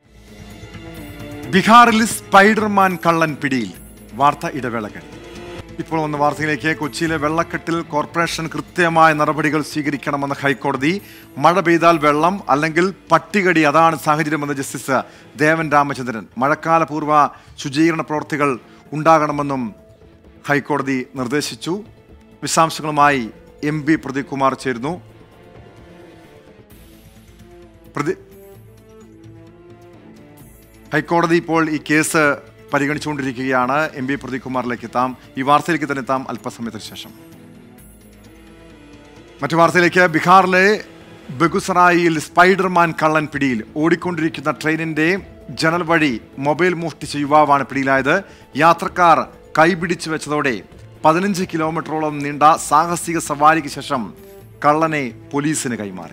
Speaker 1: ബീഹാറിൽ സ്പൈഡർമാൻ കള്ളൻ പിടിയിൽ. വാർത്ത ഇടവേളകൾ. ഇപ്പോൾ വന്ന വാർത്തയിലേക്ക്. കൊച്ചിയിലെ വെള്ളക്കെട്ടിൽ കോർപ്പറേഷൻ കൃത്യമായ നടപടികൾ സ്വീകരിക്കണമെന്ന് ഹൈക്കോടതി. മഴ പെയ്താൽ വെള്ളം അല്ലെങ്കിൽ പട്ടികടി, അതാണ് സാഹചര്യമെന്ന് ജസ്റ്റിസ് ദേവൻ രാമചന്ദ്രൻ. മഴക്കാലപൂർവ്വ ശുചീകരണ പ്രവൃത്തികൾ ഉണ്ടാകണമെന്നും ഹൈക്കോടതി നിർദ്ദേശിച്ചു. വിശദാംശങ്ങളുമായി MP പ്രദീപ് കുമാർ ചേരുന്നു. ഹൈക്കോടതി ഇപ്പോൾ ഈ കേസ് പരിഗണിച്ചുകൊണ്ടിരിക്കുകയാണ്. MP പ്രദീപ് കുമാറിലേക്ക് എത്താം. ഈ വാർത്തയിലേക്ക് തന്നെ എത്താം അല്പസമയത്തിന് ശേഷം. മറ്റു വാർത്തയിലേക്ക്. ബീഹാറിലെ ബെഗുസറായിയിൽ സ്പൈഡർമാൻ കള്ളൻ പിടിയിൽ. ഓടിക്കൊണ്ടിരിക്കുന്ന ട്രെയിനിന്റെ ജനൽ വഴി മൊബൈൽ മോഷ്ടിച്ച യുവാവാണ് പിടിയിലായത്. യാത്രക്കാർ കൈപിടിച്ചു വെച്ചതോടെ 15 കിലോമീറ്ററോളം നീണ്ട സാഹസിക സവാരിക്ക് ശേഷം കള്ളനെ പോലീസിന് കൈമാറി.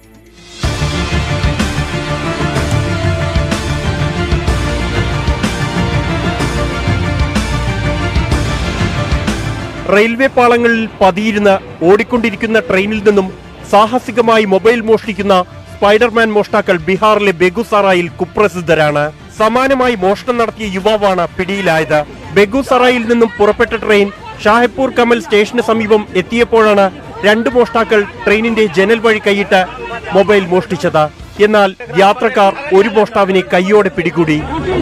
Speaker 21: റെയിൽവേ പാളങ്ങളിൽ പതിയിരുന്ന് ഓടിക്കൊണ്ടിരിക്കുന്ന ട്രെയിനിൽ നിന്നും സാഹസികമായി മൊബൈൽ മോഷ്ടിക്കുന്ന സ്പൈഡർമാൻ മോഷ്ടാക്കൾ ബീഹാറിലെ ബെഗുസറായിൽ കുപ്രസിദ്ധരാണ്. സമാനമായി മോഷണം നടത്തിയ യുവാവാണ് പിടിയിലായത്. ബെഗുസറായിൽ നിന്നും പുറപ്പെട്ട ട്രെയിൻ ഷാഹിപ്പൂർ കമൽ സ്റ്റേഷന് സമീപം എത്തിയപ്പോഴാണ് 2 മോഷ്ടാക്കൾ ട്രെയിനിന്റെ ജനൽ വഴി കൈയിട്ട് മൊബൈൽ മോഷ്ടിച്ചത്. എന്നാൽ യാത്രക്കാർ ഒരു മോഷ്ടാവിനെ കൈയോടെ പിടികൂടി.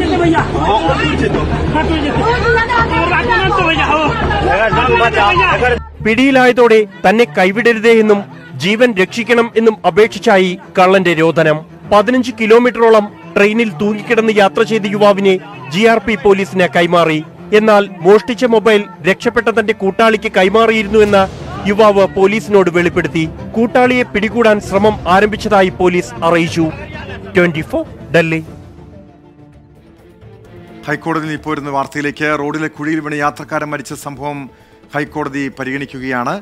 Speaker 21: പിടിയിലായതോടെ തന്നെ കൈവിടരുതേ എന്നും ജീവൻ രക്ഷിക്കണം എന്നും അപേക്ഷിച്ചായി കള്ളന്റെ രോദനം. 15 കിലോമീറ്ററോളം ട്രെയിനിൽ തൂങ്ങിക്കിടന്ന് യാത്ര ചെയ്ത യുവാവിനെ GRP പോലീസിന് കൈമാറി. എന്നാൽ മോഷ്ടിച്ച മൊബൈൽ രക്ഷപ്പെട്ട തന്റെ കൂട്ടാളിക്ക് കൈമാറിയിരുന്നുവെന്ന് യുവാവ് പോലീസിനോട് വെളിപ്പെടുത്തി. കൂട്ടാളിയെ പിടികൂടാൻ ശ്രമം ആരംഭിച്ചതായി പോലീസ് അറിയിച്ചു. 24 ഡൽഹി.
Speaker 1: ഹൈക്കോടതിയിൽ ഇപ്പോൾ ഇരുന്ന വാർത്തയിലേക്ക്. റോഡിലെ കുഴിയിൽ വീണ് യാത്രക്കാരൻ മരിച്ച സംഭവം ഹൈക്കോടതി പരിഗണിക്കുകയാണ്.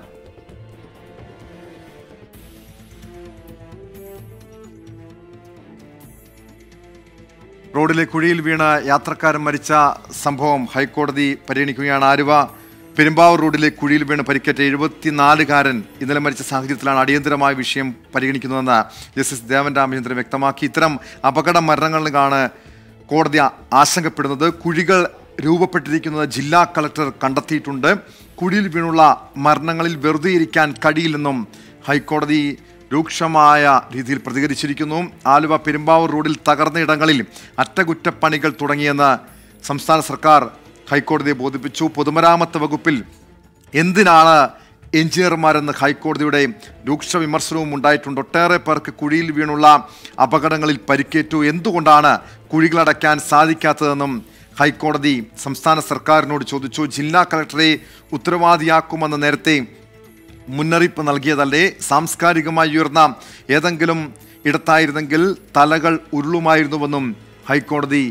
Speaker 1: റോഡിലെ കുഴിയിൽ വീണ് യാത്രക്കാരൻ മരിച്ച സംഭവം ഹൈക്കോടതി പരിഗണിക്കുകയാണ്. ആലുവ പെരുമ്പാവൂർ റോഡിലെ കുഴിയിൽ വീണ് പരിക്കേറ്റ 74കാരൻ ഇന്നലെ മരിച്ച സാഹചര്യത്തിലാണ് അടിയന്തരമായ വിഷയം പരിഗണിക്കുന്നതെന്ന് ജസ്റ്റിസ് ദേവൻ രാമചന്ദ്രൻ വ്യക്തമാക്കി. ഇത്തരം അപകട മരണങ്ങളിലാണ് കോടതി ആശങ്കപ്പെടുന്നത്. കുഴികൾ രൂപപ്പെട്ടിരിക്കുന്നത് ജില്ലാ കളക്ടർ കണ്ടെത്തിയിട്ടുണ്ട്. കുഴിയിൽ വീണുള്ള മരണങ്ങളിൽ വെറുതെ ഇരിക്കാൻ കഴിയില്ലെന്നും ഹൈക്കോടതി രൂക്ഷമായ രീതിയിൽ പ്രതികരിച്ചിരിക്കുന്നു. ആലുവ പെരുമ്പാവൂർ റോഡിൽ തകർന്ന ഇടങ്ങളിൽ അറ്റകുറ്റപ്പണികൾ തുടങ്ങിയെന്ന് സംസ്ഥാന സർക്കാർ ഹൈക്കോടതിയെ ബോധിപ്പിച്ചു. പൊതുമരാമത്ത് വകുപ്പിൽ എന്തിനാണ് എഞ്ചിനീയർമാരെന്ന് ഹൈക്കോടതിയുടെ രൂക്ഷ വിമർശനവും ഉണ്ടായിട്ടുണ്ട്. ഒട്ടേറെ പേർക്ക് കുഴിയിൽ വീണുള്ള അപകടങ്ങളിൽ പരിക്കേറ്റു. എന്തുകൊണ്ടാണ് കുഴികളടയ്ക്കാൻ സാധിക്കാത്തതെന്നും ഹൈക്കോടതി സംസ്ഥാന സർക്കാരിനോട് ചോദിച്ചു. ജില്ലാ കളക്ടറെ ഉത്തരവാദിയാക്കുമെന്ന് നേരത്തെ മുന്നറിയിപ്പ് നൽകിയതല്ലേ? സാംസ്കാരികമായി ഉയർന്ന ഏതെങ്കിലും ഇടത്തായിരുന്നെങ്കിൽ തലകൾ ഉരുളുമായിരുന്നുവെന്നും ഹൈക്കോടതി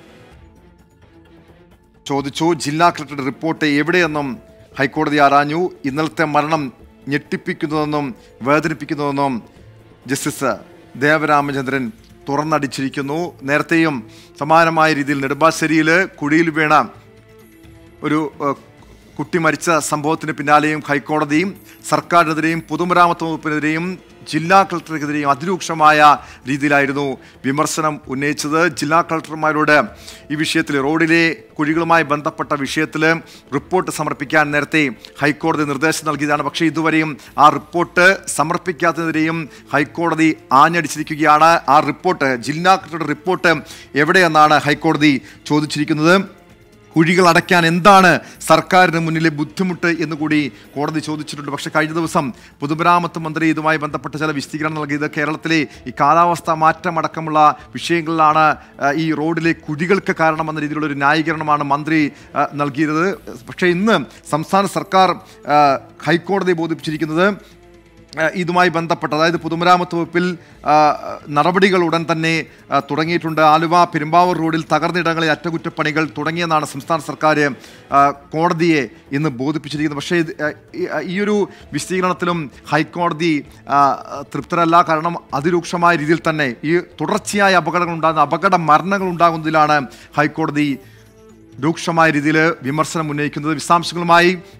Speaker 1: ചോദിച്ചു. ജില്ലാ കളക്ടറുടെ റിപ്പോർട്ട് എവിടെയെന്നും ഹൈക്കോടതി ആരാഞ്ഞു. ഇന്നലത്തെ മരണം ഞെട്ടിപ്പിക്കുന്നതെന്നും വേദനിപ്പിക്കുന്നതെന്നും ജസ്റ്റിസ് ദേവരാമചന്ദ്രൻ തുറന്നടിച്ചിരിക്കുന്നു. നേരത്തെയും സമാനമായ രീതിയിൽ നെടുമ്പാശ്ശേരിയിൽ കുഴിയിൽ വീണ ഒരു കുട്ടി മരിച്ച സംഭവത്തിന് പിന്നാലെയും ഹൈക്കോടതിയും സർക്കാരിനെതിരെയും പൊതുമരാമത്ത് വകുപ്പിനെതിരെയും ജില്ലാ കളക്ടർക്കെതിരെയും അതിരൂക്ഷമായ രീതിയിലായിരുന്നു വിമർശനം ഉന്നയിച്ചത്. ജില്ലാ കളക്ടർമാരോട് ഈ വിഷയത്തിൽ റോഡിലെ കുഴികളുമായി ബന്ധപ്പെട്ട വിഷയത്തിൽ റിപ്പോർട്ട് സമർപ്പിക്കാൻ നേരത്തെ ഹൈക്കോടതി നിർദ്ദേശം നൽകിയതാണ്. പക്ഷേ ഇതുവരെയും ആ റിപ്പോർട്ട് സമർപ്പിക്കാത്തതിനെതിരെയും ഹൈക്കോടതി ആഞ്ഞടിച്ചിരിക്കുകയാണ്. ആ റിപ്പോർട്ട്, ജില്ലാ കളക്ടറുടെ റിപ്പോർട്ട് എവിടെയെന്നാണ് ഹൈക്കോടതി ചോദിച്ചിരിക്കുന്നത്. കുഴികൾ അടയ്ക്കാൻ എന്താണ് സർക്കാരിന് മുന്നിലെ ബുദ്ധിമുട്ട് എന്ന് കൂടി കോടതി ചോദിച്ചിട്ടുണ്ട്. പക്ഷേ കഴിഞ്ഞ ദിവസം പൊതുമരാമത്ത് മന്ത്രി ഇതുമായി ബന്ധപ്പെട്ട ചില വിശദീകരണം നൽകിയത് കേരളത്തിലെ ഈ കാലാവസ്ഥാ മാറ്റമടക്കമുള്ള വിഷയങ്ങളിലാണ് ഈ റോഡിലെ കുഴികൾക്ക് കാരണമെന്ന രീതിയിലുള്ള ഒരു ന്യായീകരണമാണ് മന്ത്രി നൽകിയത്. പക്ഷേ ഇന്ന് സംസ്ഥാന സർക്കാർ ഹൈക്കോടതിയെ ബോധിപ്പിച്ചിരിക്കുന്നത് ഇതുമായി ബന്ധപ്പെട്ട്, അതായത് പൊതുമരാമത്ത് വകുപ്പിൽ നടപടികൾ ഉടൻ തന്നെ തുടങ്ങിയിട്ടുണ്ട്. ആലുവ പെരുമ്പാവൂർ റോഡിൽ തകർന്നിടങ്ങളിൽ അറ്റകുറ്റപ്പണികൾ തുടങ്ങിയെന്നാണ് സംസ്ഥാന സർക്കാർ കോടതിയെ ഇന്ന് ബോധിപ്പിച്ചിരിക്കുന്നത്. പക്ഷേ ഈയൊരു വിശദീകരണത്തിലും ഹൈക്കോടതി തൃപ്തരല്ല. കാരണം അതിരൂക്ഷമായ രീതിയിൽ തന്നെ ഈ തുടർച്ചയായ അപകട മരണങ്ങൾ ഉണ്ടാകുന്നതിലാണ് ഹൈക്കോടതി രൂക്ഷമായ രീതിയിൽ വിമർശനം ഉന്നയിക്കുന്നത്. വിശദാംശങ്ങളുമായി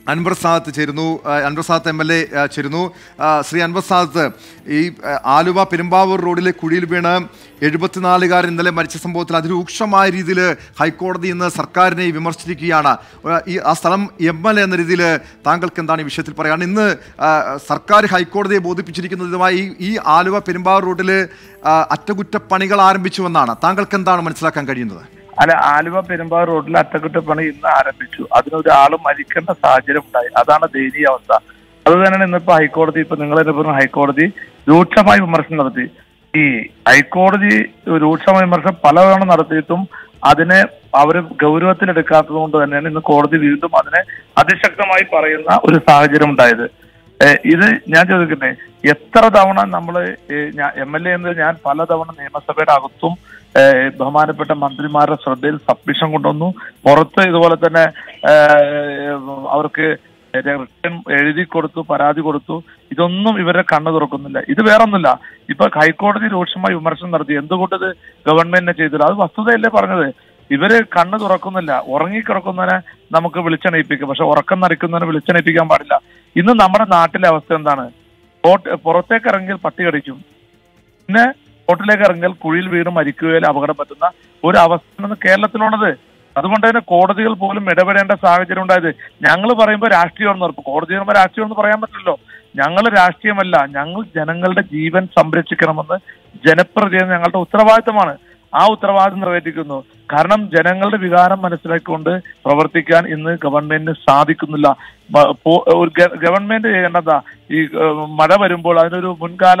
Speaker 1: അൻവർ സാദത്ത് ചേരുന്നു. അൻവർ സാദത്ത് MLA ചേരുന്നു. ശ്രീ അൻവർ സാദത്ത്, ഈ ആലുവ പെരുമ്പാവൂർ റോഡിലെ കുഴിയിൽ വീണ് 74-കാരൻ ഇന്നലെ മരിച്ച സംഭവത്തിൽ അതിരൂക്ഷമായ രീതിയിൽ ഹൈക്കോടതി ഇന്ന് സർക്കാരിനെ വിമർശിച്ചിരിക്കുകയാണ്. ആ സ്ഥലം MLA എന്ന രീതിയിൽ താങ്കൾക്ക് എന്താണ് ഈ വിഷയത്തിൽ പറയാൻ? ഇന്ന് സർക്കാർ ഹൈക്കോടതിയെ ബോധിപ്പിച്ചിരിക്കുന്നതുമായി ഈ ആലുവ പെരുമ്പാവൂർ റോഡിൽ അറ്റകുറ്റപ്പണികൾ ആരംഭിച്ചുവെന്നാണ്. താങ്കൾക്ക് എന്താണ് മനസ്സിലാക്കാൻ കഴിയുന്നത്?
Speaker 2: അല്ല, ആലുവ പെരുമ്പാവൂർ റോഡിൽ അറ്റകുറ്റപ്പണി ഇന്ന് ആരംഭിച്ചു. അതിനൊരാളും മരിക്കേണ്ട സാഹചര്യം ഉണ്ടായി. അതാണ് ദയനീയ അവസ്ഥ. അത് തന്നെയാണ് ഇന്നിപ്പോ ഹൈക്കോടതി, ഇപ്പൊ നിങ്ങൾ തന്നെ പറഞ്ഞ ഹൈക്കോടതി രൂക്ഷമായ വിമർശനം നടത്തി. ഈ ഹൈക്കോടതി രൂക്ഷമായ വിമർശനം പലതവണ നടത്തിയിട്ടും അതിനെ അവർ ഗൗരവത്തിലെടുക്കാത്തത് കൊണ്ട് തന്നെയാണ് ഇന്ന് കോടതി വീണ്ടും അതിനെ അതിശക്തമായി പറയുന്ന ഒരു സാഹചര്യം ഉണ്ടായത്. ഇത് ഞാൻ ചോദിക്കട്ടെ, എത്ര തവണ നമ്മള് MLA എന്നത് ഞാൻ പലതവണ നിയമസഭയുടെ അകത്തും ബഹുമാനപ്പെട്ട മന്ത്രിമാരുടെ ശ്രദ്ധയിൽ സബ്മിഷൻ കൊണ്ടുവന്നു. പുറത്ത് ഇതുപോലെ തന്നെ അവർക്ക് എഴുതി കൊടുത്തു, പരാതി കൊടുത്തു. ഇതൊന്നും ഇവരെ കണ്ണു തുറക്കുന്നില്ല. ഇത് വേറൊന്നുമില്ല, ഇപ്പൊ ഹൈക്കോടതി രൂക്ഷമായി വിമർശനം നടത്തി. എന്തുകൊണ്ട് ഇത് ഗവൺമെന്റിനെ ചെയ്തില്ല? അത് വസ്തുതയല്ലേ പറഞ്ഞത്. ഇവര് കണ്ണു തുറക്കുന്നില്ല. ഉറങ്ങിക്കിടക്കുന്നതിനെ നമുക്ക് വിളിച്ചണയിപ്പിക്കും, പക്ഷെ ഉറക്കം നരക്കുന്നതിനെ വിളിച്ചണയിപ്പിക്കാൻ പാടില്ല. ഇന്ന് നമ്മുടെ നാട്ടിലെ അവസ്ഥ എന്താണ്? പുറത്തേക്ക് ഇറങ്ങിയാൽ പട്ടി കടിക്കും, പിന്നെ റോട്ടിലേക്ക് ഇറങ്ങിയാൽ കുഴിയിൽ വീണ് മരിക്കുകയോ അപകടം പറ്റുന്ന ഒരു അവസ്ഥയാണ് കേരളത്തിലുള്ളത്. അതുകൊണ്ട് തന്നെ കോടതികൾ പോലും ഇടപെടേണ്ട സാഹചര്യം ഉണ്ടായത്. ഞങ്ങൾ പറയുമ്പോൾ രാഷ്ട്രീയം ഉറപ്പ്, കോടതി പറയുമ്പോൾ രാഷ്ട്രീയം എന്ന് പറയാൻ പറ്റില്ലല്ലോ. ഞങ്ങൾ രാഷ്ട്രീയമല്ല, ഞങ്ങൾ ജനങ്ങളുടെ ജീവൻ സംരക്ഷിക്കണമെന്ന് ജനപ്രതിനിധി ഞങ്ങളുടെ ഉത്തരവാദിത്തമാണ്. ആ ഉത്തരവാദിത്തം നിറവേറ്റിക്കുന്നു. കാരണം ജനങ്ങളുടെ വികാരം മനസ്സിലാക്കിക്കൊണ്ട് പ്രവർത്തിക്കാൻ ഇന്ന് ഗവൺമെന്റിന് സാധിക്കുന്നില്ല. ഗവൺമെന്റ് ചെയ്യേണ്ടതാ, ഈ മഴ വരുമ്പോൾ അതിനൊരു മുൻകാല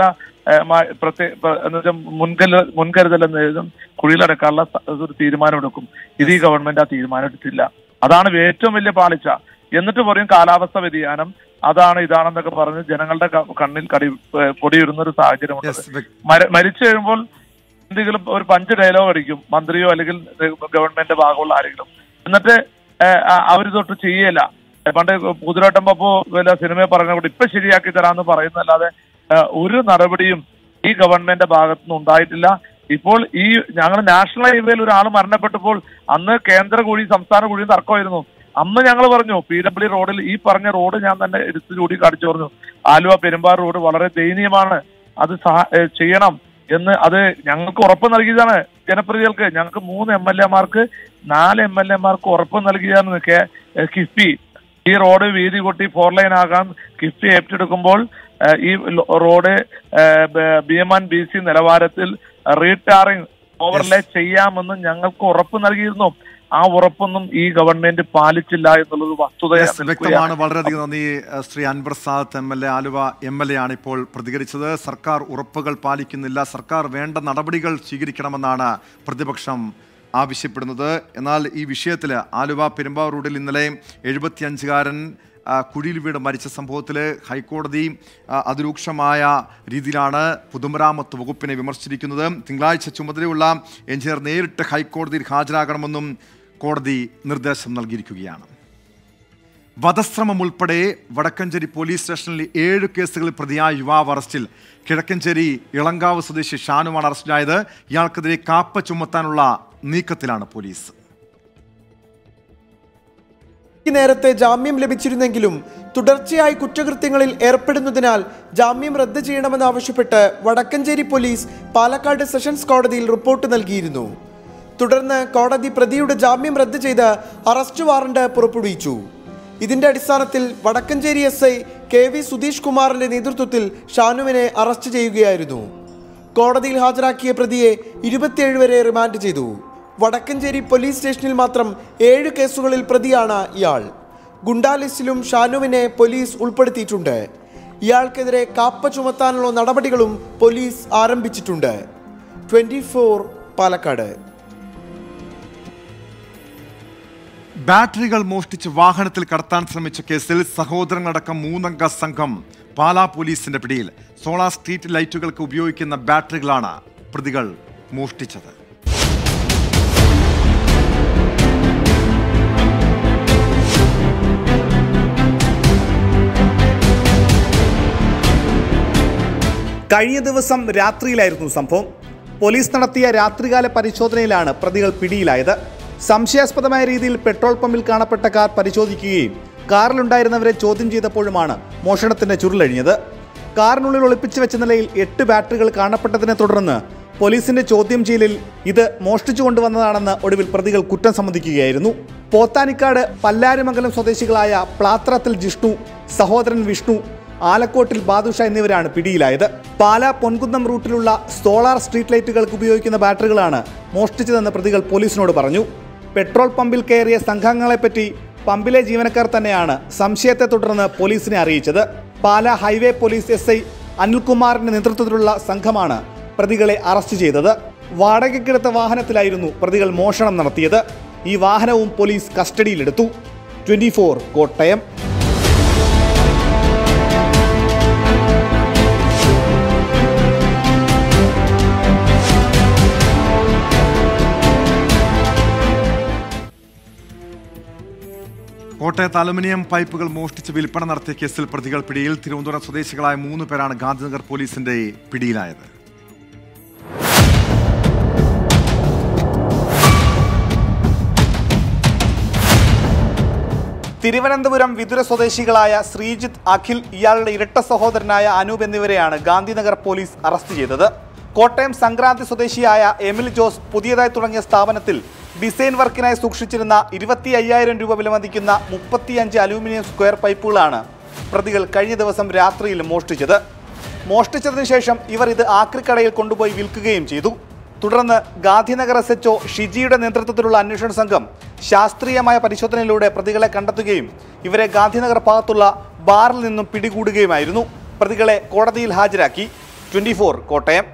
Speaker 2: മുൻകരുതൽ എന്നും കുഴിയിലടക്കാനുള്ള ഒരു തീരുമാനമെടുക്കും. ഇത് ഈ ഗവൺമെന്റ് ആ തീരുമാനം എടുത്തില്ല. അതാണ് ഏറ്റവും വലിയ പാളിച്ച. എന്നിട്ട് പറയും കാലാവസ്ഥ വ്യതിയാനം അതാണ് ഇതാണെന്നൊക്കെ പറഞ്ഞ് ജനങ്ങളുടെ കണ്ണിൽ പൊടിയിടുന്ന ഒരു സാഹചര്യമുണ്ട്. മരിച്ചു കഴിയുമ്പോൾ എന്തെങ്കിലും ഒരു പഞ്ച് ഡയലോഗ് അടിക്കും മന്ത്രിയോ അല്ലെങ്കിൽ ഗവൺമെന്റ് ഭാഗമുള്ള ആരെങ്കിലും. എന്നിട്ട് അവർ തൊട്ട് ചെയ്യല. പണ്ട് കുതിരോട്ടം പപ്പോ വല്ല സിനിമയെ പറഞ്ഞുകൊണ്ട് ഇപ്പൊ ശരിയാക്കി തരാമെന്ന് പറയുന്നല്ലാതെ ഒരു നടപടിയും ഈ ഗവൺമെന്റിന്റെ ഭാഗത്തുനിന്ന് ഉണ്ടായിട്ടില്ല. ഇപ്പോൾ ഈ ഞങ്ങൾ നാഷണൽ ഹൈവേയിൽ ഒരാൾ മരണപ്പെട്ടപ്പോൾ അന്ന് കേന്ദ്ര കുഴി സംസ്ഥാന കുഴി തർക്കമായിരുന്നു. അന്ന് ഞങ്ങൾ പറഞ്ഞു PW റോഡിൽ ഈ പറഞ്ഞ റോഡ് ഞാൻ തന്നെ എടുത്തു ചൂടി കാണിച്ചു പറഞ്ഞു, ആലുവ പെരുമ്പാവൂർ റോഡ് വളരെ ദയനീയമാണ്, അത് ചെയ്യണം എന്ന്. അത് ഞങ്ങൾക്ക് ഉറപ്പ് നൽകിയതാണ് ജനപ്രതിനിധികൾക്ക്. ഞങ്ങൾക്ക് 3 MLA-മാർക്ക് 4 MLA-മാർക്ക് ഉറപ്പ് നൽകിയതാണ് കിഫ്ബി. ഈ റോഡ് വീതി കൊട്ടി 4 ലൈൻ ആകാൻ കിഫ്ബി ഏറ്റെടുക്കുമ്പോൾ ഈ റോഡ് BMC നിലവാരത്തിൽ റീടാറിംഗ് ഓവർലേ ചെയ്യാമെന്ന് ഞങ്ങൾക്ക് ഉറപ്പ് നൽകിയിരുന്നു. ആ ഉറപ്പൊന്നും ഈ ഗവൺമെന്റ് പാലിച്ചില്ല എന്നുള്ളത്
Speaker 1: വ്യക്തമാണ്. വളരെയധികം നന്ദി ശ്രീ അൻവർ സാദത്ത് MLA, ആലുവ MLA ആണ് ഇപ്പോൾ പ്രതികരിച്ചത്. സർക്കാർ ഉറപ്പുകൾ പാലിക്കുന്നില്ല, സർക്കാർ വേണ്ട നടപടികൾ സ്വീകരിക്കണമെന്നാണ് പ്രതിപക്ഷം ആവശ്യപ്പെടുന്നത്. എന്നാൽ ഈ വിഷയത്തിൽ ആലുവ പെരുമ്പാവൂർ റോഡിൽ ഇന്നലെ 75-കാരൻ കുഴിയിൽ വീട് മരിച്ച സംഭവത്തിൽ ഹൈക്കോടതി അതിരൂക്ഷമായ രീതിയിലാണ് പൊതുമരാമത്ത് വകുപ്പിനെ വിമർശിച്ചിരിക്കുന്നത്. തിങ്കളാഴ്ച ചുമതലയുള്ള എഞ്ചിനീയർ നേരിട്ട് ഹൈക്കോടതിയിൽ ഹാജരാകണമെന്നും കോടതി നിർദ്ദേശം നൽകിയിരിക്കുകയാണ്. വധശ്രമം ഉൾപ്പെടെ വടക്കഞ്ചേരി പോലീസ് സ്റ്റേഷനിൽ 7 കേസുകളിൽ പ്രതിയായ യുവാവ് അറസ്റ്റിൽ. കിഴക്കഞ്ചേരി ഇളങ്കാവ് സ്വദേശി ഷാനുമാണ് അറസ്റ്റിലായത്. ഇയാൾക്കെതിരെ കാപ്പ ചുമത്താനുള്ള നീക്കത്തിലാണ് പോലീസ്.
Speaker 8: നേരത്തെ ജാമ്യം ലഭിച്ചിരുന്നെങ്കിലും തുടർച്ചയായി കുറ്റകൃത്യങ്ങളിൽ ഏർപ്പെടുന്നതിനാൽ ജാമ്യം റദ്ദ് ചെയ്യണമെന്നാവശ്യപ്പെട്ട് വടക്കഞ്ചേരി പോലീസ് പാലക്കാട് സെഷൻസ് കോടതിയിൽ റിപ്പോർട്ട് നൽകിയിരുന്നു. തുടർന്ന് കോടതി പ്രതിയുടെ ജാമ്യം റദ്ദ് ചെയ്ത് അറസ്റ്റ് വാറണ്ട് പുറപ്പെടുവിച്ചു. ഇതിന്റെ അടിസ്ഥാനത്തിൽ വടക്കഞ്ചേരി SI KV സുധീഷ് കുമാറിന്റെ നേതൃത്വത്തിൽ ഷാനുവിനെ അറസ്റ്റ് ചെയ്യുകയായിരുന്നു. കോടതിയിൽ ഹാജരാക്കിയ പ്രതിയെ 27 വരെ റിമാൻഡ് ചെയ്തു. വടക്കഞ്ചേരി പോലീസ് സ്റ്റേഷനിൽ മാത്രം 7 കേസുകളിൽ പ്രതിയാണ് ഇയാൾ. ഗുണ്ടാ ലിസ്റ്റിലും ഷാനുവിനെ പോലീസ് ഉൾപ്പെടുത്തിയിട്ടുണ്ട്. ഇയാൾക്കെതിരെ കാപ്പ ചുമത്താനുള്ള നടപടികളും പോലീസ് ആരംഭിച്ചിട്ടുണ്ട്. 24 പാലക്കാട്.
Speaker 1: ബാറ്ററികൾ മോഷ്ടിച്ച് വാഹനത്തിൽ കടത്താൻ ശ്രമിച്ച കേസിൽ സഹോദരങ്ങളടക്കം 3 അംഗ സംഘം പാലാ പോലീസിന്റെ പിടിയിൽ. സോളാർ സ്ട്രീറ്റ് ലൈറ്റുകൾക്ക് ഉപയോഗിക്കുന്ന ബാറ്ററികളാണ് പ്രതികൾ മോഷ്ടിച്ചത്.
Speaker 22: കഴിഞ്ഞ ദിവസം രാത്രിയിലായിരുന്നു സംഭവം. പോലീസ് നടത്തിയ രാത്രികാല പരിശോധനയിലാണ് പ്രതികൾ പിടിയിലായത്. സംശയാസ്പദമായ രീതിയിൽ പെട്രോൾ പമ്പിൽ കാണപ്പെട്ട കാർ പരിശോധിക്കുകയും കാറിലുണ്ടായിരുന്നവരെ ചോദ്യം ചെയ്തപ്പോഴുമാണ് മോഷണത്തിന്റെ ചുരുളഴിഞ്ഞത്. കാറിനുള്ളിൽ ഒളിപ്പിച്ചു വെച്ച നിലയിൽ 8 ബാറ്ററികൾ കാണപ്പെട്ടതിനെ തുടർന്ന് പോലീസിന്റെ ചോദ്യം ചെയ്യലിൽ ഇത് മോഷ്ടിച്ചു കൊണ്ടുവന്നതാണെന്ന് ഒടുവിൽ പ്രതികൾ കുറ്റം സമ്മതിക്കുകയായിരുന്നു. പോത്താനിക്കാട് പല്ലാരിമംഗലം സ്വദേശികളായ പ്ലാത്രത്തിൽ ജിഷ്ണു, സഹോദരൻ വിഷ്ണു, ആലക്കോട്ടിൽ ബാദുഷ എന്നിവരാണ് പിടിയിലായത്. പാലാ പൊൻകുന്നം റൂട്ടിലുള്ള സോളാർ സ്ട്രീറ്റ് ലൈറ്റുകൾക്ക് ഉപയോഗിക്കുന്ന ബാറ്ററികളാണ് മോഷ്ടിച്ചതെന്ന് പ്രതികൾ പോലീസിനോട് പറഞ്ഞു. പെട്രോൾ പമ്പിൽ കയറിയ സംഘങ്ങളെപ്പറ്റി പമ്പിലെ ജീവനക്കാർ തന്നെയാണ് സംശയത്തെ തുടർന്ന് പോലീസിനെ അറിയിച്ചത്. പാലാ ഹൈവേ പോലീസ് SI അനിൽകുമാറിന്റെ നേതൃത്വത്തിലുള്ള സംഘമാണ് പ്രതികളെ അറസ്റ്റ് ചെയ്തത്. വാടകയ്ക്കെടുത്ത വാഹനത്തിലായിരുന്നു പ്രതികൾ മോഷണം നടത്തിയത്. ഈ വാഹനവും പോലീസ് കസ്റ്റഡിയിലെടുത്തു. 24 കോട്ടയം.
Speaker 1: കോട്ടയത്ത് അലുമിനിയം പൈപ്പുകൾ മോഷ്ടിച്ച് വിൽപ്പന നടത്തിയ കേസിൽ പ്രതികൾ പിടിയിൽ. തിരുവനന്തപുരം സ്വദേശികളായ 3 പേരാണ് ഗാന്ധിനഗർ പോലീസിന്റെ പിടിയിലായത്.
Speaker 22: തിരുവനന്തപുരം വിതുര സ്വദേശികളായ ശ്രീജിത്ത്, അഖിൽ, ഇയാളുടെ ഇരട്ട സഹോദരനായ അനൂപ് എന്നിവരെയാണ് ഗാന്ധിനഗർ പോലീസ് അറസ്റ്റ് ചെയ്തത്. കോട്ടയം സംക്രാന്തി സ്വദേശിയായ എമിൽ ജോസ് പുതിയതായി തുടങ്ങിയ സ്ഥാപനത്തിൽ ഡിസൈൻ വർക്കിനായി സൂക്ഷിച്ചിരുന്ന 25,000 രൂപ വിലമതിക്കുന്ന 35 അലൂമിനിയം സ്ക്വയർ പൈപ്പുകളാണ് പ്രതികൾ കഴിഞ്ഞ ദിവസം രാത്രിയിൽ മോഷ്ടിച്ചത്. മോഷ്ടിച്ചതിനു ശേഷം ഇവർ ഇത് ആക്രിക്കടയിൽ കൊണ്ടുപോയി വിൽക്കുകയും ചെയ്തു. തുടർന്ന് ഗാന്ധിനഗർ SHO ഷിജിയുടെ നേതൃത്വത്തിലുള്ള അന്വേഷണ സംഘം ശാസ്ത്രീയമായ പരിശോധനയിലൂടെ പ്രതികളെ കണ്ടെത്തുകയും ഇവരെ ഗാന്ധിനഗർ ഭാഗത്തുള്ള ബാറിൽ നിന്നും പിടികൂടുകയുമായിരുന്നു. പ്രതികളെ കോടതിയിൽ ഹാജരാക്കി. 24 കോട്ടയം.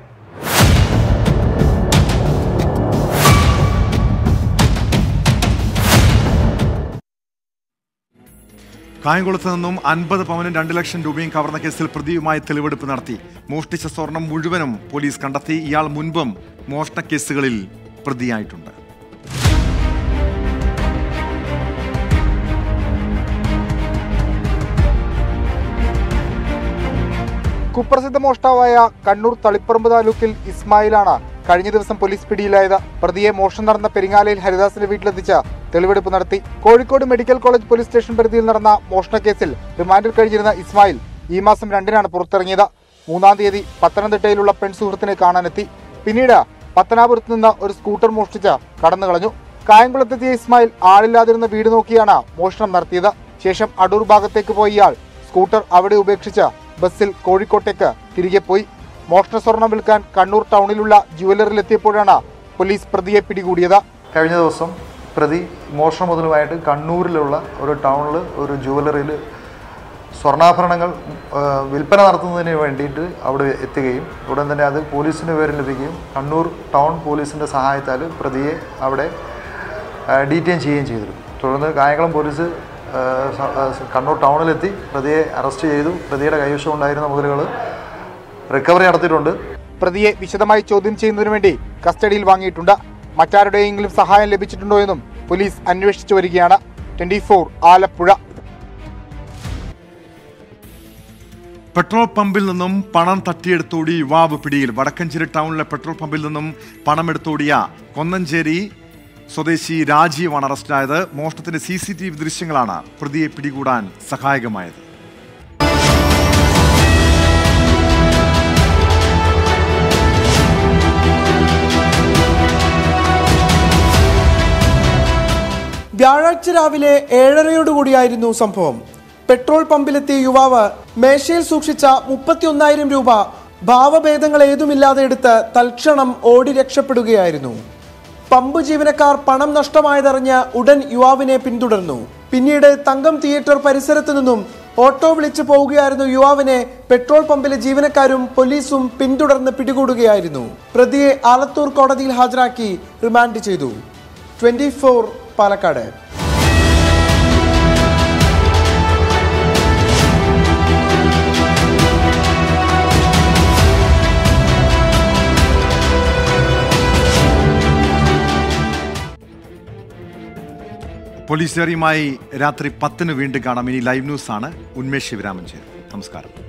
Speaker 1: കായംകുളത്ത് നിന്നും 50 പവനും 2 ലക്ഷം രൂപയും കവർന്ന കേസിൽ പ്രതിയുമായി തെളിവെടുപ്പ് നടത്തി. മോഷ്ടിച്ച സ്വർണം മുഴുവനും പോലീസ് കണ്ടെത്തി. ഇയാൾ മുൻപും മോഷണ കേസുകളിൽ പ്രതിയായിട്ടുണ്ട്.
Speaker 3: കുപ്രസിദ്ധ മോഷ്ടാവായ കണ്ണൂർ തളിപ്പറമ്പ് താലൂക്കിൽ ഇസ്മായിലാണ് കഴിഞ്ഞ ദിവസം പോലീസ് പിടിയിലായത്. പ്രതിയെ മോഷണം നടന്ന പെരിങ്ങാലയിൽ ഹരിദാസിന്റെ വീട്ടിലെത്തിച്ച് തെളിവെടുപ്പ് നടത്തി. Kozhikode medical college police station പരിധിയിൽ നടന്ന മോഷണ കേസിൽ റിമാൻഡിൽ കഴിഞ്ഞിരുന്ന ഇസ്മായിൽ ഈ മാസം 2-നാണ് പുറത്തിറങ്ങിയത്. 3-ാം തീയതി പത്തനംതിട്ടയിലുള്ള പെൺസുഹൃത്തിനെ കാണാനെത്തി. പിന്നീട് പത്തനാപുരത്ത് നിന്ന് ഒരു സ്കൂട്ടർ മോഷ്ടിച്ച് കടന്നു കളഞ്ഞു. കായംകുളത്തെത്തിയ ഇസ്മായിൽ ആളില്ലാതിരുന്ന വീട് നോക്കിയാണ് മോഷണം നടത്തിയത്. ശേഷം അടൂർ ഭാഗത്തേക്ക് പോയ ഇയാൾ സ്കൂട്ടർ അവിടെ ഉപേക്ഷിച്ച് ബസ്സിൽ കോഴിക്കോട്ടേക്ക് തിരികെ പോയി. മോഷണ സ്വർണം വിൽക്കാൻ കണ്ണൂർ ടൗണിലുള്ള ജുവലറിലെത്തിയപ്പോഴാണ് പോലീസ് പ്രതിയെ പിടികൂടിയത്.
Speaker 5: കഴിഞ്ഞ ദിവസം പ്രതി മോഷണ മുതലുമായിട്ട് കണ്ണൂരിലുള്ള ഒരു ടൗണിൽ ഒരു ജുവലറിയിൽ സ്വർണ്ണാഭരണങ്ങൾ വിൽപ്പന നടത്തുന്നതിന് വേണ്ടിയിട്ട് അവിടെ എത്തുകയും ഉടൻ തന്നെ അത് പോലീസിൻ്റെ പേരിൽ ലഭിക്കുകയും കണ്ണൂർ ടൗൺ പോലീസിൻ്റെ സഹായത്താൽ പ്രതിയെ അവിടെ ഡീറ്റെയിൻ ചെയ്യുകയും ചെയ്തിരുന്നു. തുടർന്ന് കായംകുളം പോലീസ് കണ്ണൂർ ടൗണിലെത്തി പ്രതിയെ അറസ്റ്റ് ചെയ്തു. പ്രതിയുടെ കൈവശം ഉണ്ടായിരുന്ന മുതലുകൾ റിക്കവറി നടത്തിയിട്ടുണ്ട്.
Speaker 3: പ്രതിയെ വിശദമായി ചോദ്യം ചെയ്യുന്നതിനു വേണ്ടി കസ്റ്റഡിയിൽ വാങ്ങിയിട്ടുണ്ട്. മറ്റാരുടെയെങ്കിലും സഹായം ലഭിച്ചിട്ടുണ്ടോ എന്നും പോലീസ് അന്വേഷിച്ചു വരികയാണ്. 24 ആലപ്പുഴ.
Speaker 1: പെട്രോൾ പമ്പിൽ നിന്നും പണം തട്ടിയെടുത്തോടി യുവാവ് പിടിയിൽ. വടക്കഞ്ചേരി ടൗണിലെ പെട്രോൾ പമ്പിൽ നിന്നും പണമെടുത്തോടിയ കൊന്നഞ്ചേരി സ്വദേശി രാജീവാണ് അറസ്റ്റിലായത്. മോഷണത്തിന്റെ CCTV ദൃശ്യങ്ങളാണ് പ്രതിയെ പിടികൂടാൻ സഹായകമായത്.
Speaker 8: വ്യാഴാഴ്ച രാവിലെ 7:30യോടുകൂടിയായിരുന്നു സംഭവം. പെട്രോൾ പമ്പിലെത്തിയ യുവാവ് മേശയിൽ സൂക്ഷിച്ച 31,000 രൂപ ഭാവഭേദങ്ങൾ ഏതുമില്ലാതെ എടുത്ത് തൽക്ഷണം ഓടി രക്ഷപ്പെടുകയായിരുന്നു. പമ്പ് ജീവനക്കാർ പണം നഷ്ടമായതറിഞ്ഞ് ഉടൻ യുവാവിനെ പിന്തുടർന്നു. പിന്നീട് തങ്കം തിയേറ്റർ പരിസരത്തു നിന്നും ഓട്ടോ വിളിച്ചു പോവുകയായിരുന്നു യുവാവിനെ പെട്രോൾ പമ്പിലെ ജീവനക്കാരും പോലീസും പിന്തുടർന്ന് പിടികൂടുകയായിരുന്നു. പ്രതിയെ ആലത്തൂർ കോടതിയിൽ ഹാജരാക്കി റിമാൻഡ് ചെയ്തു. 24 പാലക്കാട്.
Speaker 1: പോലീസ് ഏറിയുമായി രാത്രി 10 വീണ്ടും കാണാം. ഇനി ലൈവ് ന്യൂസ് ആണ്. ഉന്മേഷ് ശിവരാമൻ ചേരും. നമസ്കാരം.